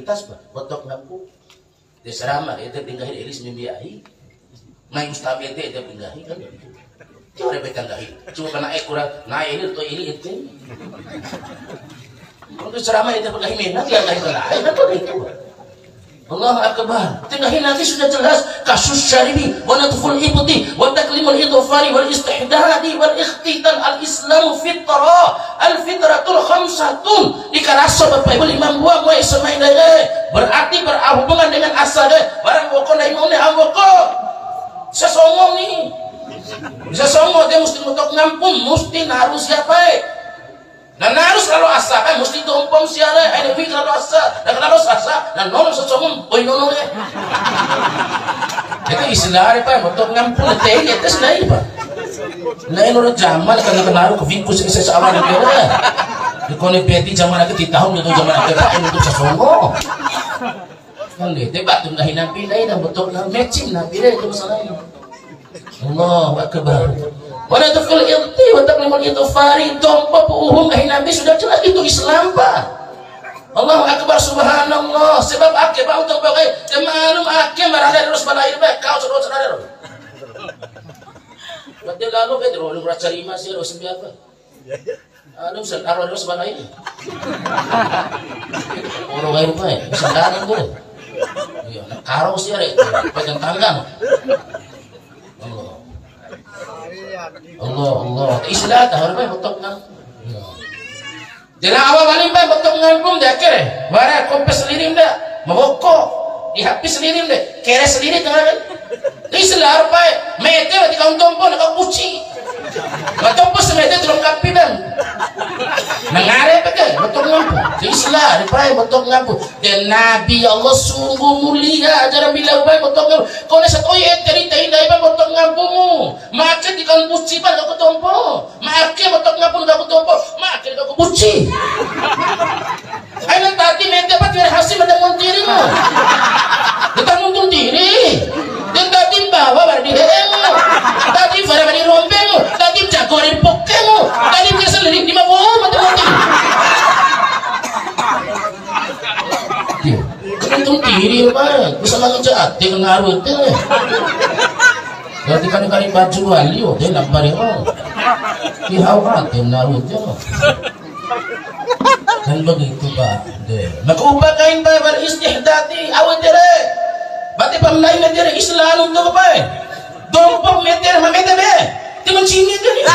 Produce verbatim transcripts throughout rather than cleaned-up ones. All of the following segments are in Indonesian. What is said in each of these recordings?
lintas ba botok ngaku di serama itu tinggahin ilis mimbiahi main mustamil itu tinggahin kan coba repet tinggahin coba naik kurang naik ini atau ini itu untuk serama itu tinggahin minat ya tinggahin lain atau itu Allah Akbar. Tinggahin nanti sudah jelas kasus syaribi wa natful ibti wa taklimul idhfari wal istihdadi wal ikhtitan al islamu fitrah al fitratul khamsatun dikarasa Bapak Ibu lima buah wa ismail berarti berhubungan dengan asal barang pokok na imune amboko sesongong nih sesongong dia mesti ngutok ngampun mesti harus siapa dan harus kalau asa kan mesti tumpang siara ini fikir kalau asa dan kalau asa dan nolong sesungguh oi nolong ya itu istilah apa untuk ngampun teh itu senai pak lain orang zaman karena kenaruh ke vinkus seseorang itu ya di kone beti zaman aku di tahun itu zaman aku pak ini untuk sesungguh kan deh tebak tuh ngahin nabi lain dan betul matching nabi itu masalahnya Allah Akbar. Wana tufil ilti wa taqlimul idhfari dompa puuhum eh nabi sudah jelas itu Islam Pak. Allahu Akbar subhanallah sebab ake ba untuk bagai temanum ake marada terus balair ba kau sudah sadar. Berarti lalu ke terus lu cari masih terus apa? Anu sadar terus balair. Orang lain pa eh sadar tuh. Iya, karo sih are pegang tanggang. Allah Allah Allah istilah tahu apa betul nggak? Jadi awal paling baik betul ngampung deh kere, bara kompes sendiri dah, maboko, dihapis sendiri deh, kere sendiri tengah. Istilah apa? Mete di kaum tompo nak kuci, betul pun semete terus kapidan. Mengarep ke betul ngampung. Istilah apa? Betul ngampung. Dan Nabi Allah sungguh mulia ajaran bila baik betul ngampung. Kau nak satu ayat dari tadi baik betul ngampung. Maka di kaum kuci pan kau tompo, maka betul ngampung kau tompo, maka kau kuci. Ayo tadi mete apa biar hasil mendengar dirimu. Kita nuntung diri. Dan tadi bawa berdiri emu, tadi pada berdiri rombemu, tadi jago dari pokemu, tadi biasa lirik di bawah mati-mati. Nuntung diri pak, bisa lagi jati ngaruh itu. Jadi kali-kali baju wali, oh dia nak bari oh, dihawat dia ngaruh itu. Dan begitu pak, deh. Maka ubah kain pak beristihdati awet dere. Berarti pemulai meter Islam untuk apa? Dompok meter sama meter be, teman sini tu ni.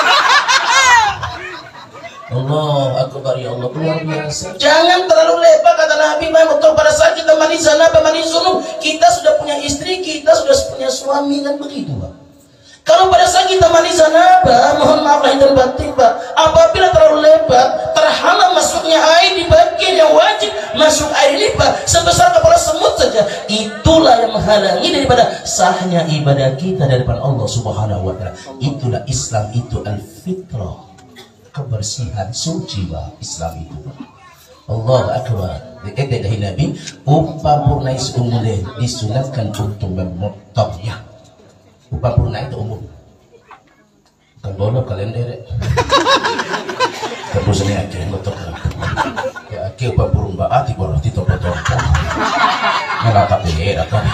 Allah Akbar ya Allah luar biasa. Jangan terlalu lepak kata Nabi Muhammad pada saat kita mandi zina, mandi zunub, kita sudah punya istri, kita sudah punya suami kan begitu pak. Kalau pada saat kita mandi zina, mohon maaf lahir dan batin pak. Apabila terlalu lebat, terhalang masuknya air di bagian yang wajib masuk air ini pak, sebesar kepala semut saja. Itulah yang menghalangi daripada sahnya ibadah kita dari depan Allah Subhanahu Wa Taala. Itulah Islam itu al-fitrah, kebersihan suci pak Islam itu. Allah Akbar. Dikatakan dari Nabi, upah purnai seumurnya disunatkan untuk memotongnya. Upah purnai itu umum. Kan boleh kalender. Terus ini akhirnya betul. Ya akhir upah burung baat di bawah di topo-topo. Nggak tak beda kan.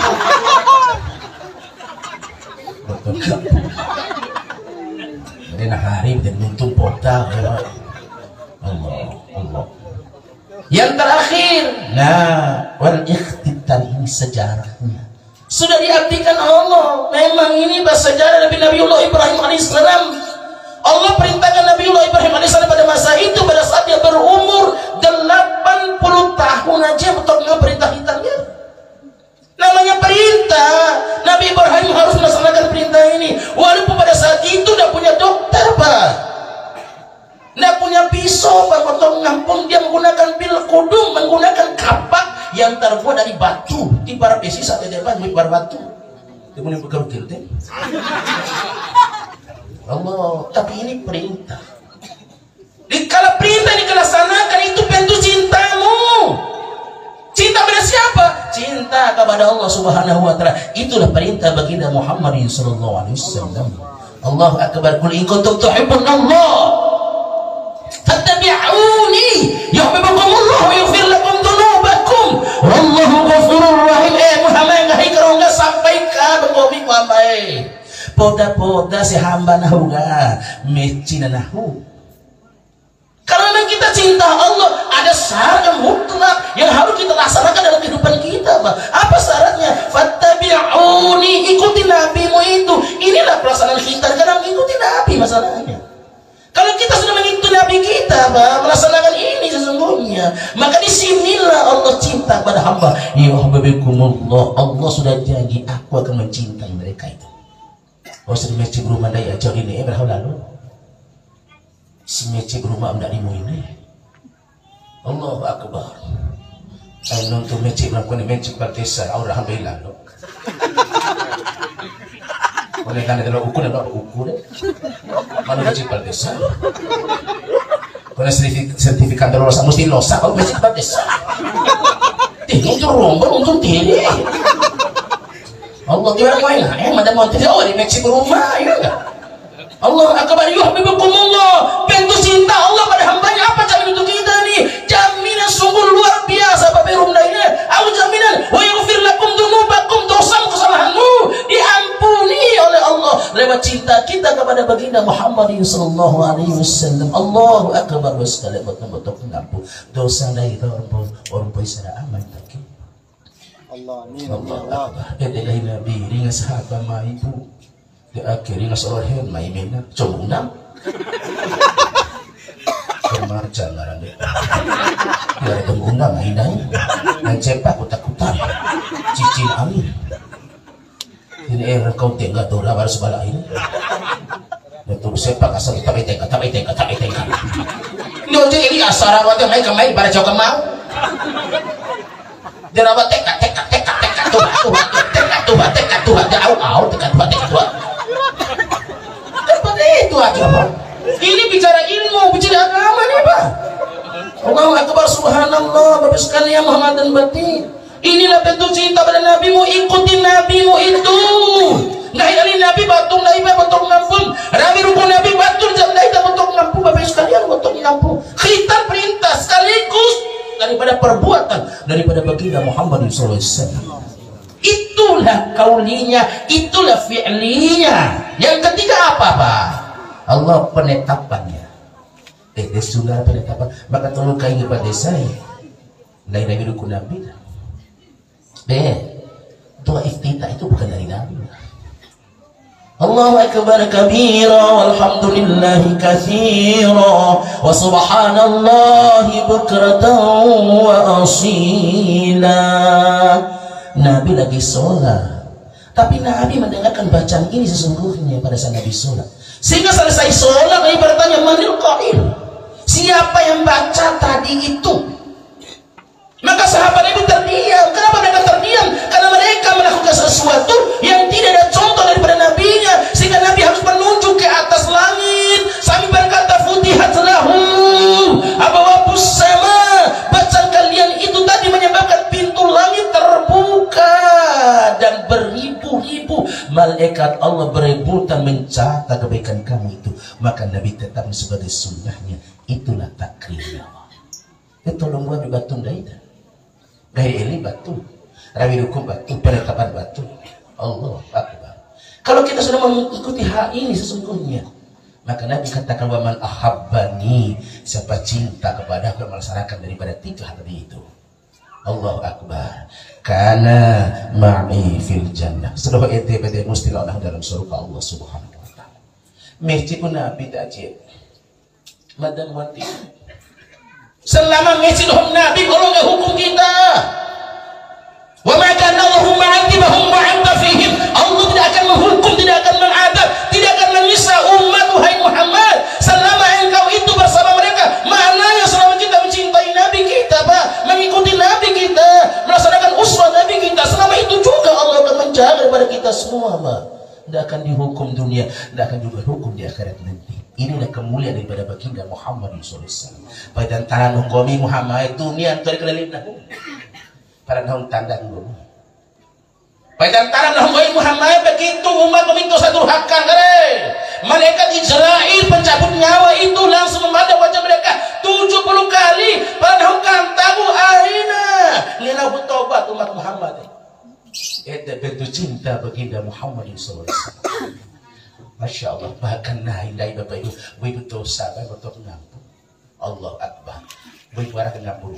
Betul. Jadi nah hari dan untung pota. Allah, Allah. Yang terakhir, nah wal ikhtitan ini sejarahnya. Sudah diartikan Allah. Memang ini bahasa sejarah Nabi Nabiullah Ibrahim alaihissalam. Allah perintahkan Nabiullah Ibrahim alaihissalam pada masa itu, pada saat dia berumur delapan puluh tahun aja untuk perintah hitamnya. Namanya perintah. Nabi Ibrahim harus melaksanakan perintah ini. Walaupun pada saat itu tidak punya dokter pak, tidak punya pisau pak, untuk ngampung dia menggunakan pil kudung, menggunakan kapak yang terbuat dari batu. Di para besi saat dia depan bar batu. Dia punya pegang tilting. Allah, tapi ini perintah. Dikala perintah dilaksanakan itu bentuk cintamu. Cinta pada siapa? Cinta kepada Allah Subhanahu Wa Taala. Itulah perintah baginda Muhammad sallallahu alaihi wasallam. Allahu Akbar. Qul in kuntum tuhibbun Allah fattabi'uni yuhibbukumullah wa yaghfir lakum dhunubakum. nabi wamai. Poda-poda si hamba nahu ga, meci na nahu. Karena kita cinta Allah, ada syarat yang mutlak yang harus kita laksanakan dalam kehidupan kita, Pak. Apa syaratnya? Fattabi'uni, ikuti nabimu itu. Inilah pelaksanaan kita dalam mengikuti nabi masalahnya. Kalau kita sudah mengikuti nabi kita, Pak, melaksanakan ini sesungguhnya, maka disinilah Allah cinta pada hamba. Ya habbibikumullah, Allah sudah janji aku akan mencintai mereka itu. Oh, sering meci berumah daya jauh ini, eh berapa lalu? Si meci berumah tidak dimu ini. Allahu Akbar. Saya nonton meci melakukan meci berdesa. Alhamdulillah. Oleh karena itu ukur dan ukur deh. Mana meci berdesa? Karena sertifikat losa mesti losa. Kalau meci berdesa, tinggal tu rombong untuk diri. Allah gimana main? Eh, mana mau tidak? Oh, di meci berumah, ya enggak? Allah akbar, yuhibbukumullah. Bentuk cinta Allah pada hambanya apa jaminan untuk kita nih? Jaminan sungguh luar biasa Bapak Rumda ini. Aku jaminan wa yaghfir lakum dzunubakum, dosamu kesalahanmu diampuni oleh Allah lewat cinta kita kepada baginda Muhammad sallallahu alaihi wasallam. Allahu akbar. Sekali betul-betul mengampuni dosa dari orang orang peserta aman tak? Allah amin. Allah akbar. Ilahi nabi dengan sahabat maibu. Di akhirnya seorang main mainan comunam kemarin larang deh ya ada undang mainan dan cepak kutak-kutak cicil angin ini era kau tengah dora baru sebelah ini betul sepak asal kita betengka tak betengka tak betengka nyoje ini asara waktu main kemain pada jauh kemau dia rawat teka teka teka teka tuh tuh teka tuh teka tuh jauh jauh teka tuh teka tuh itu aja, Pak. Ini bicara ilmu, bicara agama nih, Pak. Allahu akbar, subhanallah, Bapak sekalian Muhammad dan batin. Inilah bentuk cinta pada nabimu, ikuti nabimu itu. Nggak ini nabi batung nabi batung ngampun. Rabi rukun nabi batung jam nabi batung ngampun. Bapak sekalian batung ngampun. Khitan perintah sekaligus daripada perbuatan daripada baginda Muhammad sallallahu alaihi wasallam. Itulah kaulinya, itulah fi'linya. Yang ketiga apa, Pak? Allah penetapannya. Eh, sudah penetapan. Maka tolong kain kepada saya. Lain lagi dukun Nabi. Eh, doa iftitah itu bukan dari Nabi. Allahu akbar kabira walhamdulillahi katsira wa subhanallahi bukratan wa asila. Nabi lagi sholat, tapi Nabi mendengarkan bacaan ini sesungguhnya pada saat Nabi sholat. Sehingga selesai sholat Nabi bertanya, manil qail? Siapa yang baca tadi itu? Maka sahabat Nabi terdiam. Kenapa mereka terdiam? Karena mereka melakukan sesuatu yang tidak ada contoh daripada Nabinya, sehingga Nabi harus menunjuk ke atas langit sambil berkata, futihat lahum abwabus sama. Bacaan kalian itu tadi menyebabkan pintu langit terbuka dan beribu-ribu malaikat Allah berebutan mencatat kebaikan kamu itu. Maka Nabi tetap sebagai sunnahnya. Itulah takrim Allah. Itu tolong buat di batu daida. Gaya ini batu, rawi hukum batu, penetapan batu. Allah Akbar. Kalau kita sudah mengikuti hal ini sesungguhnya, maka Nabi katakan, waman ahabbani, siapa cinta kepada aku melaksanakan daripada tiga hal itu. Allah Akbar. Karena ma'i fil jannah. Sedoa ete pada mustilah dalam surga Allah Subhanahu wa taala. Meskipun Nabi tajib madan wati. Selama mengisilah Nabi kalau nggak hukum kita. Wa ma kana Allahu ma'adzibahum wa anta fihim. Allah tidak akan menghukum, tidak akan mengadab, tidak akan menyiksa umat wahai Muhammad selama engkau itu bersama mereka. Maknanya selama kita mencintai Nabi kita, Pak, mengikuti Nabi kita, melaksanakan uswah Nabi kita, selama itu juga Allah akan menjaga daripada kita semua, Pak. Tidak akan dihukum dunia, tidak akan juga hukum di akhirat nanti. Inilah kemuliaan daripada baginda Muhammad sallallahu alaihi wasallam. Pada antara nunggomi Muhammad dunia antara kelilip nahu. Para nahung tanda dulu. Pada antara nunggomi Muhammad begitu umat begitu satu hakkan kare. Malaikat Israel pencabut nyawa itu langsung memandang wajah mereka tujuh puluh kali. Para nahung kantamu arina. Nina bertobat umat Muhammad. Itu bentuk cinta baginda Muhammad sallallahu alaihi wasallam. Masya Allah, bahkan nahi dari bapak ibu, ibu dosa, bapak betul ngampun. Allah Akbar, ibu arah ke ngampun.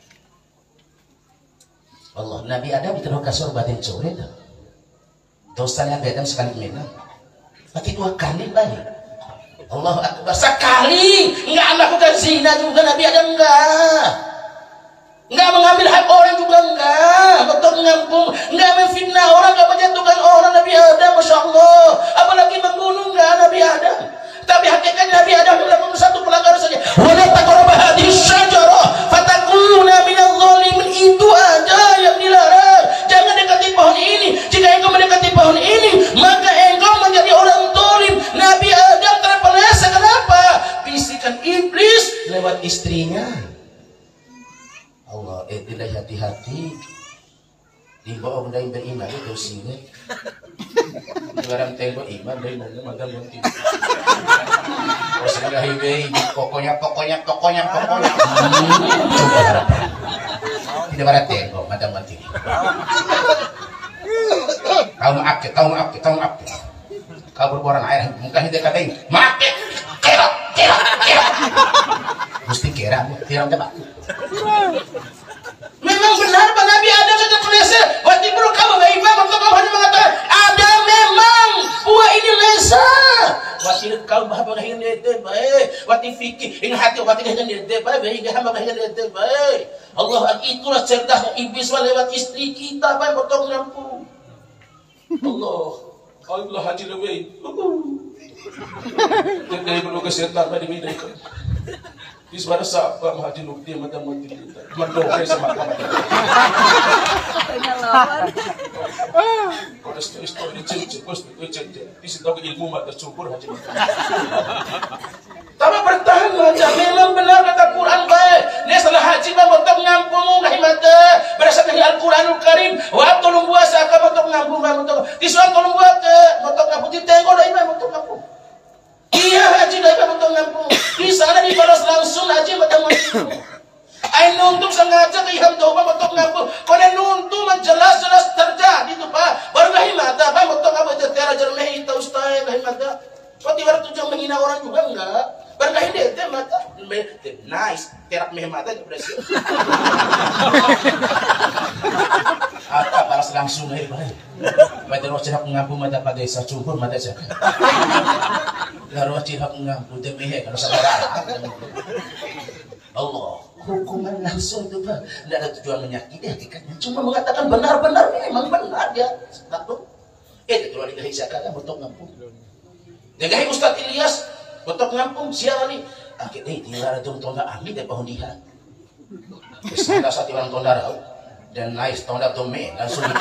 Allah, Nabi Adam itu kasur batin sore dah. Dosa Nabi Adam sekali menang, tapi dua kali balik. Allah Akbar, sekali enggak melakukan zina juga Nabi Adam enggak. Enggak mengambil hak orang juga enggak, betul ngampung, enggak memfitnah orang, enggak menjatuhkan orang Nabi Adam, Masya Allah. Apalagi membunuh enggak Nabi Adam. Tapi hakikatnya Nabi Adam melakukan satu pelanggaran saja. Wala taqrabu hadhihi syajarah fatakuna minadh dhalimin, itu aja yang dilarang. Jangan dekati pohon ini. Jika engkau mendekati pohon ini, maka engkau menjadi orang zalim. Nabi Adam terpeleset kenapa? Bisikan iblis lewat istrinya. Allah, eh tidak hati-hati di bawah dari beriman itu sini barang tengok iman dari mana magang nanti terus enggak hibe pokoknya pokoknya pokoknya pokoknya tidak barang tengok magang nanti kau maaf kau maaf kau maaf kau berborang air muka hidup katain maaf kira kira kira mesti kira kira coba. Memang benar Pak Nabi Adam sudah terlesa. Waktu perlu kamu baiklah untuk kamu hanya mengatakan ada memang buah ini lesa. Waktu kau bahagia dengan itu baik. Waktu fikir ini hati waktu dengan itu baik. Hingga hamba dengan itu baik. Allah itulah cerdasnya iblis lewat istri kita baik untuk mengampun. Allah Allah haji lebih. Jadi perlu kesehatan pada bidang itu. Di suara siapa mahadi nukti mata mati kita mendoai sama kamu. Kalau istri istri cincin, kos cincin, di situ ilmu mata cukur haji. Tapi bertahan saja, memang benar kata Quran baik. Ini salah haji bang untuk ngampung ngahi mata berdasarkan Al-Quranul Karim. Waktu tolong buat saya untuk ngampung bang untuk di suara tolong buat untuk ngampung di tengok dah imam untuk ngampung. Iya haji dah untuk ngampung. Di sana dibalas langsung haji pada manusia. Ai nuntung sengaja ke iham doa untuk ngampung. Kau nuntung jelas-jelas terjadi itu pak. Baru dah mata pak untuk ngampung tertera jermeh itu ustaz dah mata. Kau tiba tujuan menghina orang juga enggak. Baru dah ide teh mata. Nice terak meh mata berhasil. Apa balas langsung hai baik. Baik terus cerak ngampung mata pada desa cukur mata saya. Lalu cihak ngampun demi kalau saudara Allah hukuman langsung itu pak tidak ada tujuan menyakiti hakikatnya cuma mengatakan benar-benar memang benar dia takut eh itu lagi saya kata betul ngampun dengan Ustaz Ilyas betul ngampun siapa nih akhirnya tinggal ada tonda ahli dan pohondihan ada satu orang tonda rau dan nice tonda tome langsung di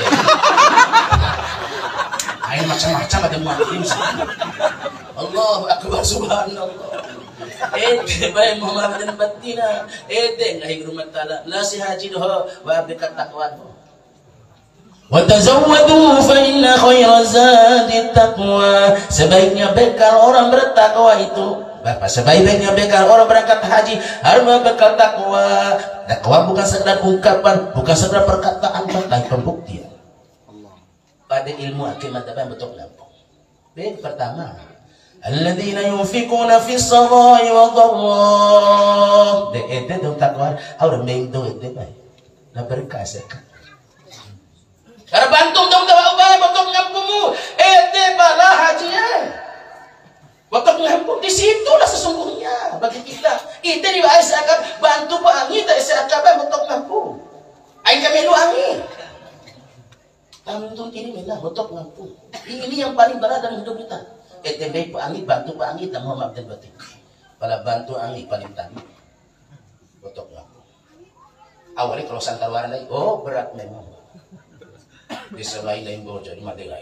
air macam-macam ada muatim Allah akbar subhanallah. Ede baik Muhammad dan batina. Ede ngahi rumah taala. La si haji doh wa bikat taqwa. Wa tazawwadu fa inna khayra zadi taqwa. Sebaiknya bekal orang bertakwa itu. Bapak sebaik-baiknya bekal orang berangkat haji harus bekal takwa. Takwa bukan sekedar ungkapan, bukan sekedar perkataan, tapi pembuktian. Pada ilmu hakimat apa betul lampau. Baik pertama alladzina yunfikuna fis sarai wa dharra. De ede dong takwa orang main do ede baik. Na berkah sekali. Karena bantu dong tawa ubah betul ngampumu. Ede bala haji ya. Betul ngampung di situlah sesungguhnya bagi kita. Ite di bahasa akab bantu po angin tak isa akab betul ngampung. Aing kami lu angin. Tantung ini memang betul ngampung. Ini yang paling berat dalam hidup kita. E T B Pak Anggi bantu Pak Anggi tak Muhammad dan batin. Pala bantu Anggi paling tadi. Betul ngampung. Awalnya kalau santawaran lagi, oh berat memang. Di selain lain bojo di Madegai.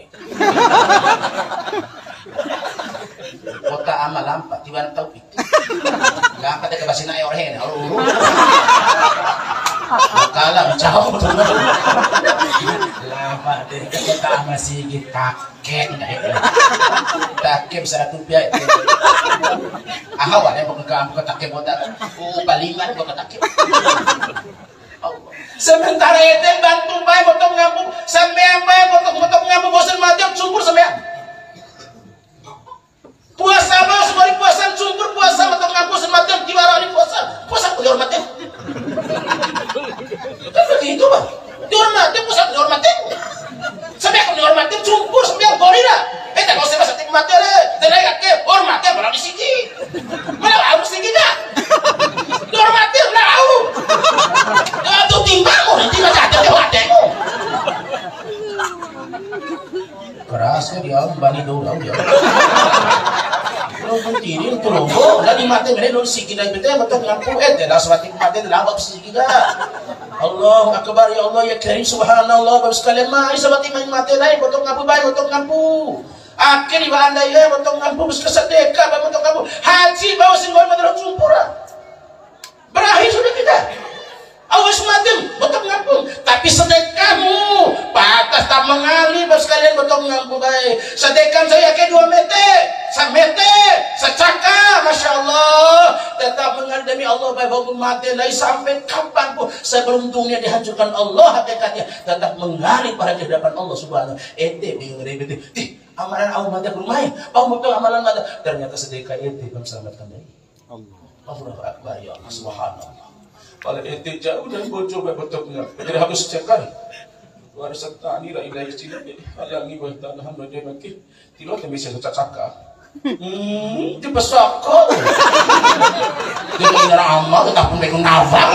Kota amal lampat tiba tahu itu. Lampat ke basina orhen. Aluru. Kalam jauh. Lampat dari kota amal sigit kakek. Kakek besar tubiak. Ahawan yang bukan kamu kakek botak. Oh palingan bukan kakek. Sementara itu bantu baik betul ngampung sampai apa yang Kerasnya dia bani dorang dia. Kalau penting itu logo, lagi mati mereka dulu sikit lagi betul betul ngaku eh dah suatu mati dah apa sih kita. Allah akbar ya Allah ya karim subhanallah bagus sekalian mah isabati main mati dah betul ngaku baik betul ngaku. Akhir iba anda ya betul ngaku betul sedekah betul ngaku haji bawa singgol madras sumpura. Berakhir sudah kita. Awas madem, betul ngampung. Tapi sedekahmu patas tak mengalir bos kalian betul ngampung baik. Sedekah saya ke dua meter, semeter, secaka, masya Allah. Tetap mengalir demi Allah baik bangun mati lagi sampai kapanpun sebelum dunia dihancurkan Allah hakikatnya tetap mengalir pada hadapan Allah subhanahu. Ente bingung rebete, di amalan awal mati bermain, oh betul amalan mati. Ternyata sedekah ente selamatkan dari Allah. Allahu akbar ya Allah subhanallah. Kalau ente jauh dari bocor betulnya, jadi habis cekal. Warisan tani la ilaha illallah. Allah ni bertahan hamdulillah makin. Tilo tak bisa cakap. Hmm, di pesako. Jadi ini ramal, kita pun pengen nawang.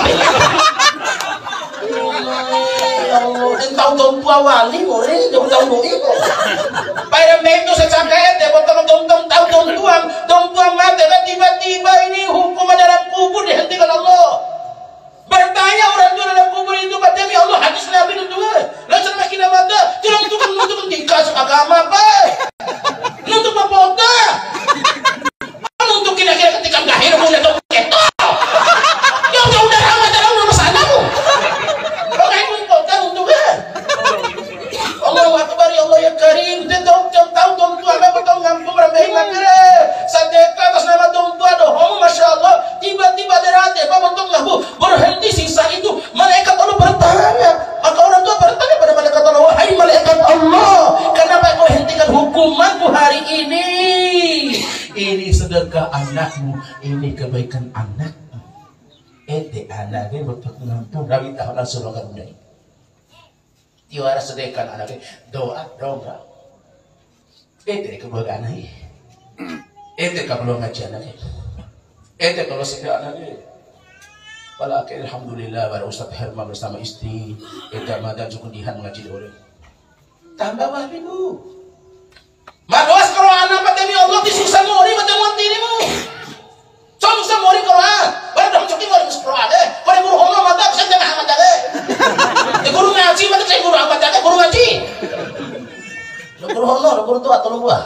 Ya Allah, tahu tahu tua wali, orang tahu tahu itu. Pada itu secakap ente, betul tahu tahu tahu tahu tuang, tahu tuang mati, tiba-tiba ini hukum dalam kubur dihentikan Allah. Bertanya orang tua dalam kubur itu demi Allah hadis Nabi itu dua. Lalu makin ada, jangan untuk untuk dikasih agama apa? Untuk apa apa? Untuk kira-kira ketika lahir mulai atau itu. Ya udah udah lama dalam nama masalahmu. Pakai pun kota untuk kan? Allahu akbar ya Allah ya Karim. Tahu tahu tahu tahu tua apa betul ngampung ramai makere. Sedekah atas nama tahu tua dohong masya Allah. Tiba-tiba derate apa betul ngampung berhenti sisa itu malaikat Allah bertanya. Maka orang tua bertanya pada malaikat Allah, wahai malaikat Allah, kenapa kau hentikan hukumanku hari ini? Ini sedekah anakmu, ini kebaikan anakmu. Ente anaknya betul ngampung dari tahun surga dunia. Tiwara sedekah anaknya doa doa. Ente kebaikan anaknya. Ente kalau ngaji anaknya. Ente kalau sedekah anaknya. Walakin alhamdulillah para Ustaz Herman bersama istri kita madan sukundihan ngaji orang. Tambah wali bu. Madoas Quran apa demi Allah disusah mori macam mati ni mu. Sama sama mori Quran. Baru dah cuci mori Quran eh. Kau guru hono mata saya jangan amat dah. Di guru ngaji mata saya guru amat dah guru ngaji. Lo guru hono lo guru tua tolong gua.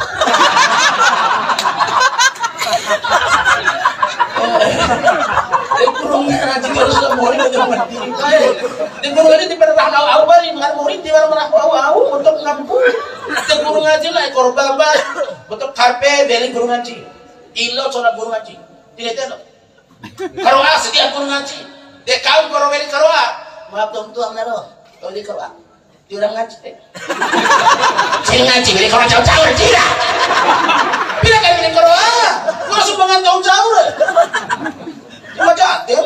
Di guru ngaji harus lo mori macam mati. Di guru ngaji di perang awal bari mengar mori di mana mana awal untuk ngampung. Di guru ngaji lah ekor bamba untuk karpe beli guru ngaji. Ilo cona guru ngaji. Tidak tahu. Karoa sedia guru ngaji. Dia kaum karo beli karoa. Maaf dong tuang naro. Kau di karoa. Di orang ngaji. Saya ngaji beli karoa jauh-jauh tidak. Bila kau beli karoa, kau sumbangan jauh-jauh. Cuma jatuh.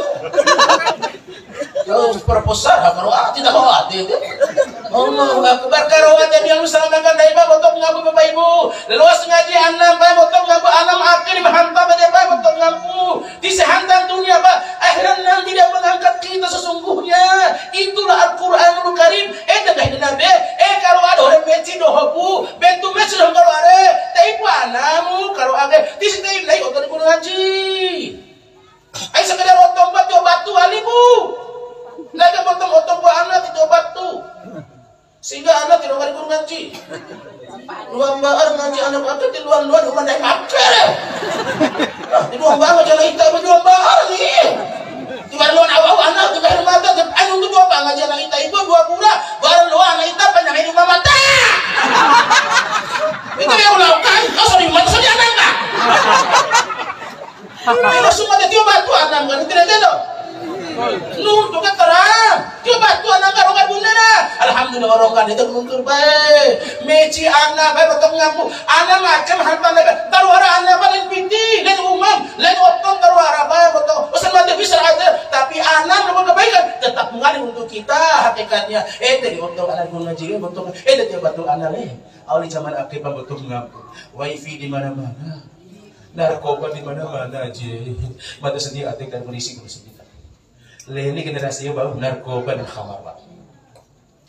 Jauh proposal karoa tidak bawa dia. Allah akbar karoa demi Allah selamatkan dari bapak untuk ngaku bapak ibu. Luas ngaji anam bapak untuk ngaku anam akhir menghantam pada bapak untuk ngaku. Di sehantam dunia pak akhirat nanti tidak mengangkat kita sesungguhnya. Itulah Al-Quranul Karim. Eh dah nabi. Eh karoa ada orang meci dohobu. Bentuk meci doh karoa re. Tapi anamu karoa re. Di sini lagi otak guru ngaji. Ay sekedar otong batu batu alibu. Lagi potong otong buat anak itu batu. Sehingga anak tidak ada guru ngaji. Luang bahar ngaji anak apa di luang-luang rumah naik maker. Di luang bahar jalan hitam di luang bahar nih. Di luang awal anak di luang mata. Anu untuk dua bang ngaji anak hitam itu dua pura. Baru luang anak hitam banyak di rumah mata. Itu yang melakukan. Kau sorry mata sorry anak enggak. Kalau semua dia batu anak kan tidak tahu. Nuh tu kan terang. Dia batu anak kan orang bunda dah. Alhamdulillah orang kan itu menuntur baik. Meci anak baik betul ngaku. Anak macam hantar lagi. Taruhara anak paling piti, lain umum, lain otong taruhara baik betul. Pesan mati bisa ada. Tapi anak dengan kebaikan tetap mengalir untuk kita hakikatnya. Eh tadi betul anak guna jiwa betul. Eh tadi betul anak leh. Awal zaman akhir betul ngaku. Wifi di mana-mana. Narkoba di mana-mana aja. Mata sedia atik dan polisi polisi kita. Ini generasi yang baru narkoba dan khamar.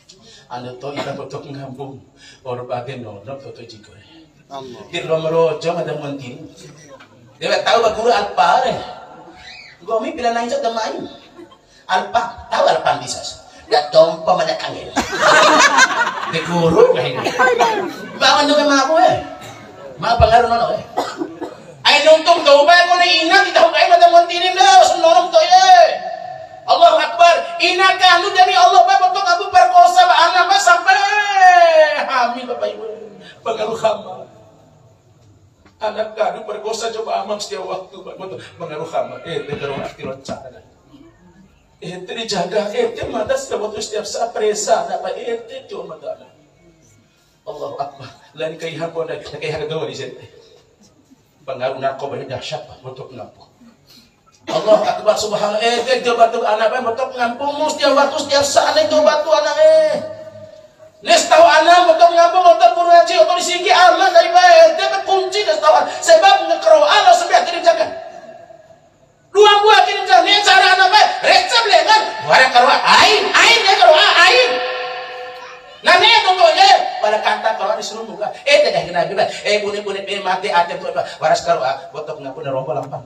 Anda to ita betok ngambung or batin no no to jiko. Allah. Di romero jong ada mentin. Dia tahu ba guru alpa re. Gomi pila nang sa damay. Alpa, tahu alpa bisas. Datong pa manakangin. Di guru kahin. Bawan do ma ko eh. Ma pangaro no eh. Ay nung tong do ba ko na ina kita ko kay madam mentin na sunorom to eh. Allahu Akbar. Ina ka anu dari Allah ba betok abu perkosa ba anak ba sampai hamil bapak ibu. Pengaruh hama. Anak kadu perkosa coba amam setiap waktu betul pengaruh hama. Eh terus akhirat cara. Eh dijaga eh mata setiap waktu setiap saat presa dapat eh cuma ada. Allahu Akbar. Lain kai hamba dan kai harga dua di sini. Pengaruh narkoba ini dahsyat betul kenapa? Allah Akbar subhanallah. Eh dia coba tu anak bae betul ngampung setiap waktu setiap saat itu batu anak eh. Nes tahu anak betul ngampung otak guru ngaji otak disinggi aman dari bae. Dia kunci nes tahu sebab ngekro Allah sebab kirim jaga. Dua buah kirim jaga ni cara anak bae. Recep lengan. Barang karo ain ain dia karo ain. Nah ni contohnya pada kata kalau disuruh buka. Eh dah kena bilang. Eh bunyi-bunyi be mati atem tu waras karo betul ngampung rompo lampang.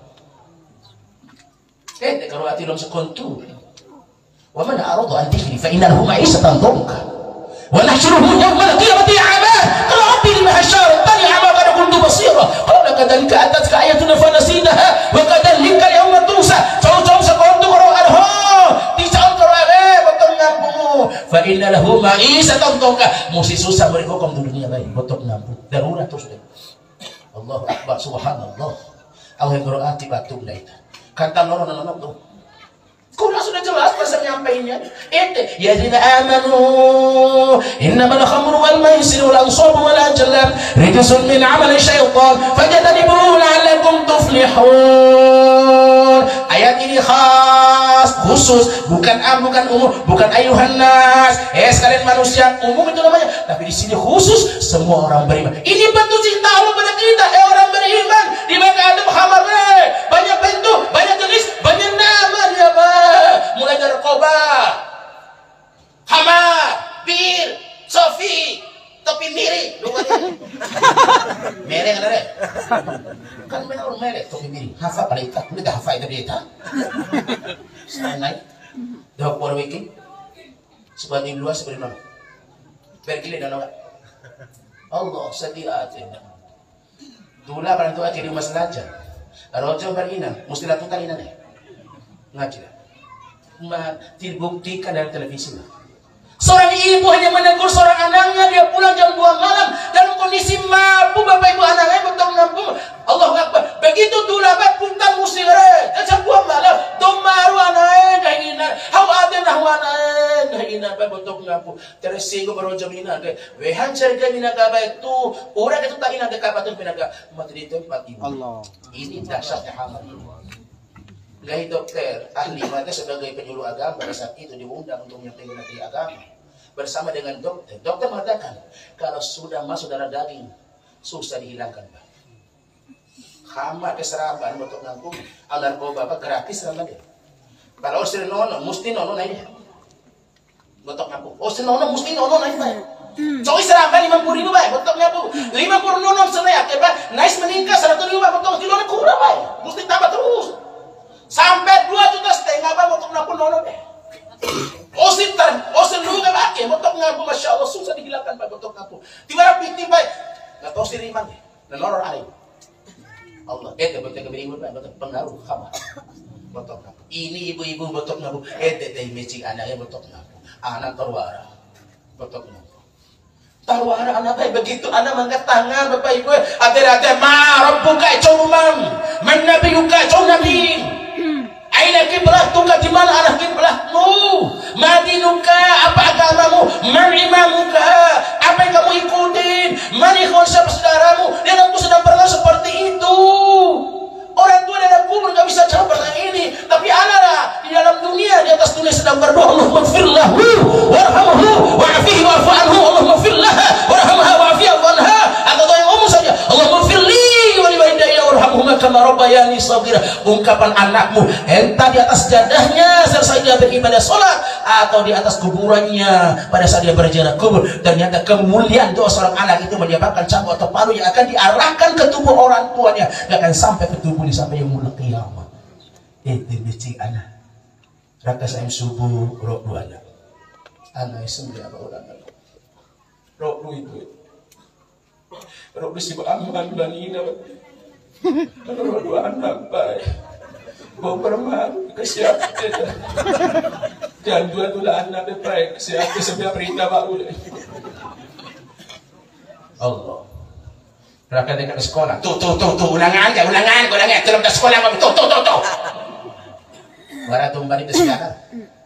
Eh kalau hati dalam sekontu. Wa man arada an dhikri fa inna lahu ma'isatan dhanka. Wa nahshuruhu yawmal qiyamati a'ma. Qala rabbi lima hashartani a'ma qad kuntu basira. Qala kadhalika atatka ayatuna fa nasinaha wa kadhalika yawma tunsa. Jauh-jauh sekontu karo adho. Dijauh karo eh betul ngampung. Fa inna lahu ma'isatan dhanka. Mesti susah beri hukum di dunia baik betul ngampung. Darurat terus deh. Allahu Akbar subhanallah. Allah berarti batu lain. Kata loro nana tuh. Quran sudah jelas pasal nyampainya. Ente ya zina amanu innamal khamru wal maisir wal ansab wal azlam rijsun min amali syaitan fajtanibuhu la'allakum tuflihun. Ayat ini khas khusus bukan am bukan umum bukan ayuhan nas. Eh sekalian manusia umum itu namanya. Tapi di sini khusus semua orang beriman. Ini bentuk cinta Allah pada kita. Eh orang beriman di mana ada Muhammad banyak bentuk, banyak jenis, banyak nama dia Pak. Mulai dari narkoba, hamar, bir, sofi, topi miri, dua mere kan ada? Kan memang mere topi miri. Hafa pada itu, udah dah hafa itu dia. Saya naik, dah por weekend, sebagai luas seperti mana? Bergili dan orang. Allah sedia aja. Dulu pada itu aja di rumah selajar. Rojo berina, mesti lakukan ini nih. Ngaji lah. Dibuktikan dari televisi lah. Seorang ibu hanya menegur seorang anaknya, dia pulang jam dua malam dalam kondisi mampu bapak ibu anaknya betul mampu. Allah Akbar. Begitu dulu bapak punta musir jam dua malam. Domaru anaknya kahinan. Hawa ada nahwa anaknya kahinan bapak betul mampu. Terus sih gue baru jam ini ada. Wehan cerita mina kabar itu orang itu tak ina dekat batu pinaga mati di tempat ibu. Allah. Ini dahsyatnya hamil. Gahi dokter ahli mata sebagai penyuluh agama pada saat itu diundang untuk menyampaikan materi agama bersama dengan dokter. Dokter mengatakan kalau sudah masuk darah daging susah dihilangkan Pak. Hama keserapan untuk ngangkung narkoba apa gratis sama dia. Kalau usir nono mesti nono naik. Botok ngangkung. Usir nono mesti nono naik Pak. Coy serangkan lima puluh ribu Pak. Botok ngangkung lima puluh nono senaya Pak. Nice meningkat seratus ribu Pak. Botok kilo kurang Pak. Mesti tambah terus. Sampai dua juta setengah Pak untuk ngapun nono deh. Osin tan, osin lu nggak pakai, untuk ngapu masya Allah susah dihilangkan Pak untuk ngapu. Tiba-tiba pikir Pak, nggak tahu sih riman deh, dan orang lain. Allah, eh betul keberiman Pak, betul pengaruh kabar, betul ngapu. Ini ibu-ibu betul ngapu, eh teh mecik anaknya betul ngapu, anak terwara, betul ngapu. Terwara anak baik begitu, anak mengangkat tangan Bapak Ibu, ada-ada ma rabbuka cumam, man nabiyuka cunabi. Aina kiblatuka di mana arah kiblatmu? Madinuka apa agamamu? Man imamuka apa yang kamu ikutin? Man ikhwan saudaramu? Dia aku sedang pernah seperti itu. Orang tua dalam kubur nggak bisa jawab pertanyaan ini. Tapi anak di dalam dunia di atas dunia sedang berdoa Allahumma firlahu warhamhu wa'afihi wa'fu anhu Allahumma firlaha warhamha wa'afihi wa'fu anha. Atau doa yang umum saja Allahumma firli wa liwalidayya warhamhuma kama rabbayani saghira, ungkapan anakmu entah di atas jadahnya selesai dia beribadah sholat atau di atas kuburannya pada saat dia berziarah kubur. Ternyata kemuliaan doa seorang anak itu menyebabkan cambuk atau palu yang akan diarahkan ke tubuh orang tuanya, gak akan sampai ke tubuh sampai yaumul qiyamah. Itu bicik anak raka sayang subuh rok dua anak anak sembilan orang rok dua itu rok dua si aman banina rok dua anak baik bawa permak kesiap dan dua tulah anak baik kesiap sebelah perintah baru Allah raka dekat sekolah tuh tuh tuh tuh ulangan ya ulangan ulangan dalam sekolah kami tuh tuh tuh tuh Bara tumbang itu sekarang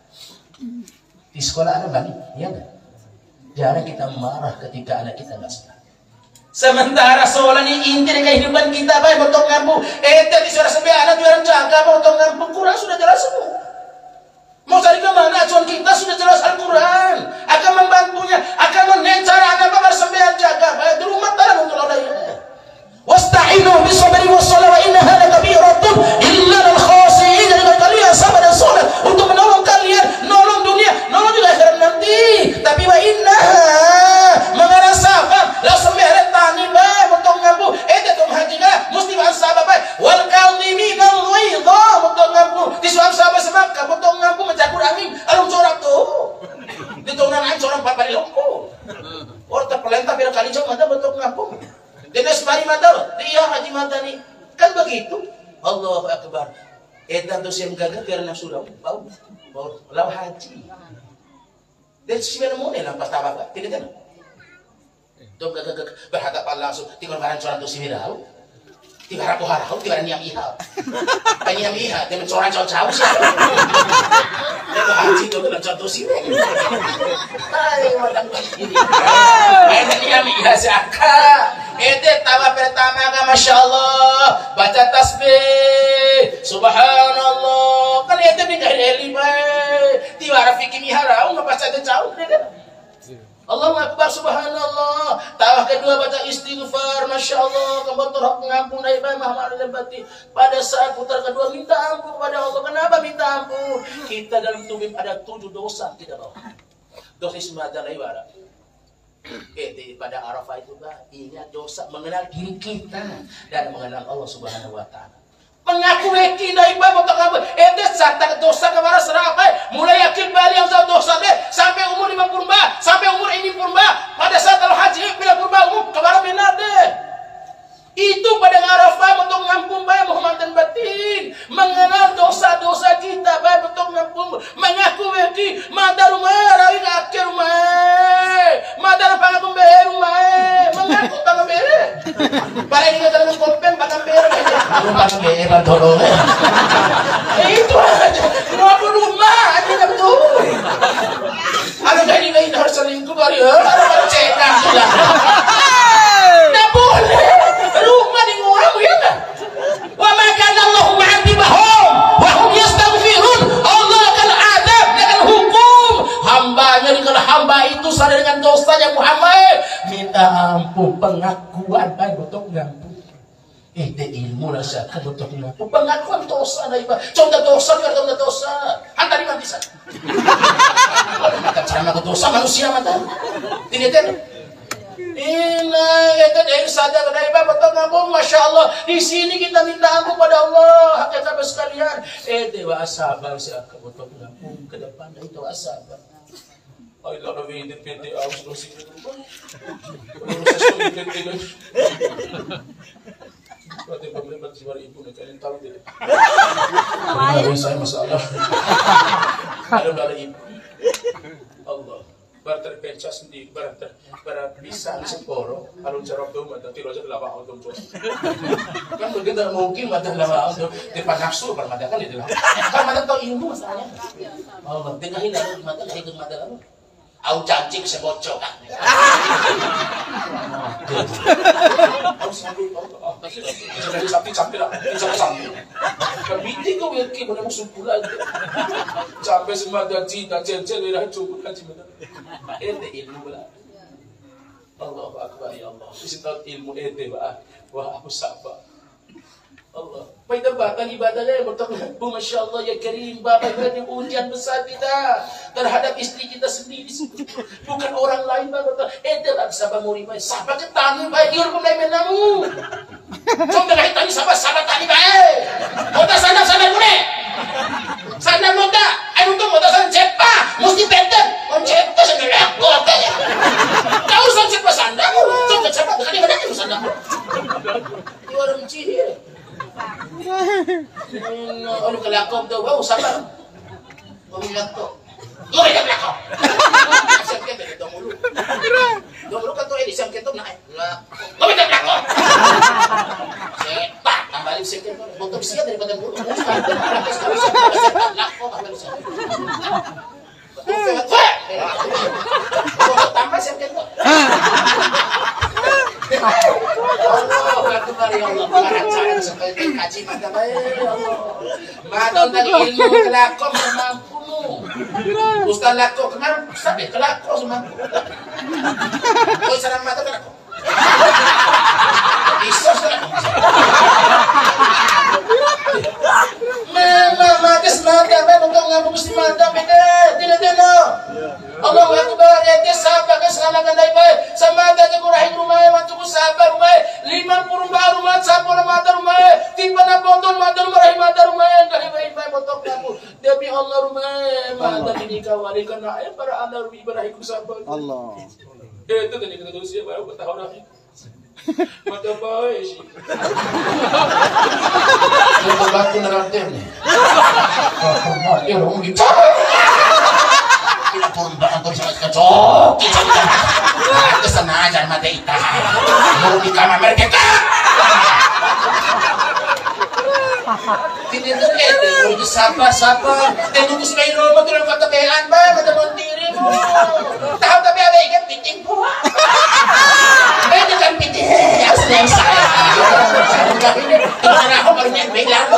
di sekolah ada bani, iya enggak? Jarang kita marah ketika anak kita enggak sekolah. Sementara sekolah ini inti dari kehidupan kita, baik potong ngampu. Eh, tadi suara sebelah anak jualan jaga, potong ngampu. Quran sudah jelas semua. Mau cari kemana? Acuan kita sudah jelas Al-Quran. Akan membantunya, akan menencara anak bapak sebelah jaga. Baik di rumah tanah untuk Allah ya. Wasta'inu bisabri wassalah wa innaha lakabiratun illa lil khashiin. Jadi kalian sabar dan salat untuk menolong kalian, nolong dunia, nolong juga akhirat nanti. Tapi wa innaha mengarah sabar la sembere tani bae motong ngampu eta tong hajiga mesti wan sabar bae wal kadhimin al ghaidha motong ngampu disuang sabar sebab ka motong ngampu mencakur angin alung corak tuh ditongan an corak papari longko orta pelenta bira kali jauh mata motong ngampu. Denes mari mata, dia haji mata nih, kan begitu. Allahu Akbar. Edan tu siang gagah karena sudah bau, bau lau haji. Dan siapa mau nih lampas tabak, tidak kan? Dom gagah gagah berhadapan langsung, tinggal barang coran tu sini dah. Tiba rapu harau, tiba niam ihal. Niam ihal, dia mencoran coran jauh sih. Dia tu haji tu kan coran tu sini. Hai, macam ini. Ada niam ihal siapa? Itu tawa pertama kan Masya Allah baca tasbih Subhanallah kan itu di kahili baik tiwara fikir miharau nggak pas ada jauh kan Allahu Akbar Subhanallah tawa kedua baca istighfar Masya Allah kamu terhak mengampun dari baik Muhammad al-Bati pada saat putar kedua minta ampun kepada Allah. Kenapa minta ampun? Kita dalam tubuh ada tujuh dosa tidak tahu dosa semacam ibarat. Eh, pada Arafah itu bah, ingat dosa mengenal diri kita dan mengenal Allah Subhanahu Wa Taala. Mengakui kita ibadah untuk apa? Eh, satu dosa kepada serapai. Mulai yakin balik yang dosa deh sampai umur lima puluh bah, sampai umur ini pun bah. Pada saat al haji bila purba umur kepada benar deh. Itu pada Arafah untuk ngampun baik Muhammad dan batin mengenal dosa-dosa kita baik untuk ngampun mengaku beki madar rumah rawi akhir rumah madar pangakum beher rumah mengaku pangan beher pada ini dalam kompen pangan beher pangan beher bantolong itu aja kenapa rumah aja nggak betul kalau gak ini harus selingkuh kali ya harus cetak nggak boleh rumah di ngurang ya enggak? Wa ma kana Allahu mu'adzibahum wa hum yastaghfirun. Allah akan adab, akan hukum hambanya kalau hamba itu sadar dengan dosanya Muhammad minta ampun pengakuan baik untuk ngampun. Eh, de ilmu lah saya kan untuk ngampun pengakuan dosa dari contoh dosa biar contoh dosa. Hantar di mati sana. Kalau makan ceramah dosa manusia mata. Tidak tahu. Ina itu dari sadar dari bapak ngabung Masya Allah di sini kita minta ampun pada Allah hakikat sekalian eh dewa sabar saya untuk ngabung ke depan itu sabar. I love the way that they are so secret. Berarti pemerintah jiwa ibu nih kalian tahu tidak? Kalau saya masalah ada dari ibu Allah. Berterpecah sendiri, berter, berpisah seporo, kalau cerok tu macam tiada je lawak auto tu. Kan begitu mungkin macam lawak auto, depan nafsu bermadakan itu lah. Kan macam tahu ilmu masalahnya. Oh, tengah ini ada mata, ikut mata lalu. Au cacing sebocok. Au sambil, au sambil sambil sambil sambil sambil. Kabiti kau yang kau nak sumpul aja. Sampai semua janji dan cecil merah cukup haji mana. Ente ilmu bela. Allahu Akbar ya Allah. Kita ilmu ente bah. Wah aku sabar. Allah. Pahitambatan ibadahnya betul. Bu, Masya Allah ya Karim, Bapak ini ujian besar kita terhadap istri kita sendiri, bukan orang lain. Bapak eh dalam sabar murimai sabar ketani baik diur pun lain menamu. Cuma dengan tani sabar sabar tani baik. Mota sana sana mune. Sana mota. Ayo tuh mota sana cepa. Mesti pendek. Mau cepa sana lekot aja. Kau usah cepa sana. Coba cepa bukan di mana itu sana. Di orang cihir. Ano kalakop daw? Wow, sabar. Umiyak to. Umiyak lakop. Isang kento, dumulo. Dumulo ka to, eh, isang kento na. Umiyak lakop. Sepak, ang balik sa kento. Botog siya daripada mulo. Sepak, lakop, ang balik sa kento. Botog tambah siya kento. Allah Akbar ya Allah, cara seperti kaji mata baik Allah. Madon dari ilmu kelakon semampumu. Ustaz lakon kenapa? Sampai kelakon semampu. Kau sarang mata kelakon. Isos kelakon. Mama mati semata, mama kau ngapung mesti mata beda. Tidak tidak. Allah Akbar ya dia sabar kesalahan dari baik. Sama ada kurahin rumah waktu sabar rumah. Lima puluh rumah rumah sabar mata rumah. Tiba na botol mata rumah rahim mata rumah. Kali baik baik botol kamu. Demi Allah rumah. Mata ini kawali karena ayat para anda rumah ibadah sabar. Allah. Eh itu tadi kita terus ya baru tahu dah. Mata baik sih. Kita batu nerate ni. Ya rumah kita. Kita turun belakang terus kecok. Kesenajan mata ita. Mau di kamar mereka. Tidak terkait. Udah sabar sabar. Dan nunggu sebagai rumah tulang kata behan bah. Mata mentirimu. Tahu tapi ada ikan piting buah. Eh dengan piting. Yang sedang saya. Saya ini. Karena aku baru nyampe lalu.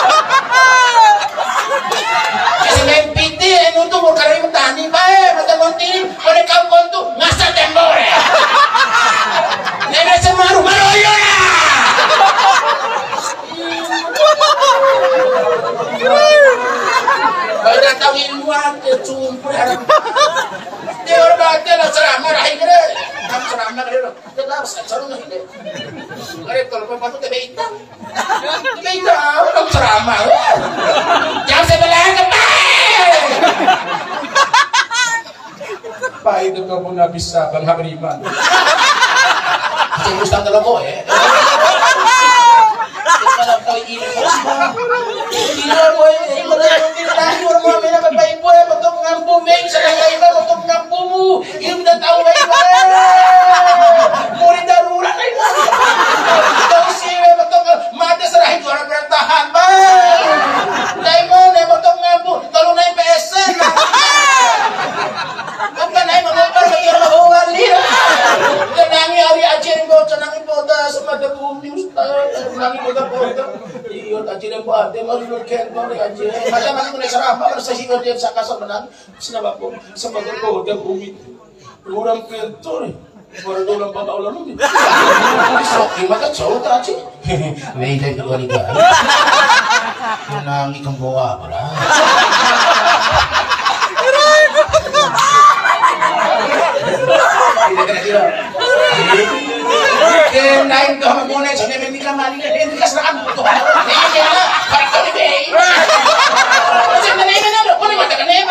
Kasi main piti, ano to, mo karay mo tani ba eh, matamonti, kone kampon to, ngasa tembore. Nene sa maru, maroyo na! Baga tawin mo ang ketsumpo, harap. Di orang bate lang, sarama, rahi ka rin. Ang sarama ka rin, dalam, sarama na hindi. Ngayon, kalau pa pato, tabi itang. Tabi itang, ang sarama. Jangan sa balahan ka pa! Pak itu kamu nggak bisa bang beriman. Ustaz dalam boy. Kalau kau ini ini boy ini lagi orang mau main apa baik boy untuk ngampu main saya iman untuk ngampumu. Ini udah tahu baik boy. Murid darurat lagi. Tahu sih betul mati serahin juara berantahan bang. Daimon ya betul ngampu. Tolong naik P S N. Apa naik mengapa bayar lawan dia? Tenangi hari ajarin kau tenangi poda semata bumi ustaz. Tenangi poda poda. Iyo ajarin kau ada mari lu ken kau ajarin. Macam mana kau nak serap? Apa sesi kau dia sakit menang? Senapa kau semata poda bumi. Orang kentor. Baru dalam bapa ulah lu. Sok gimana jauh tak sih? Wei dari dua liga. Tenangi kembawa apa lah? Kaya nain ka muna sa namin ni Kamali na hindi ka saraan mo ito. Kaya kaya na, parang kami ba eh. Kasi na nain na na, kung naman ka na eh,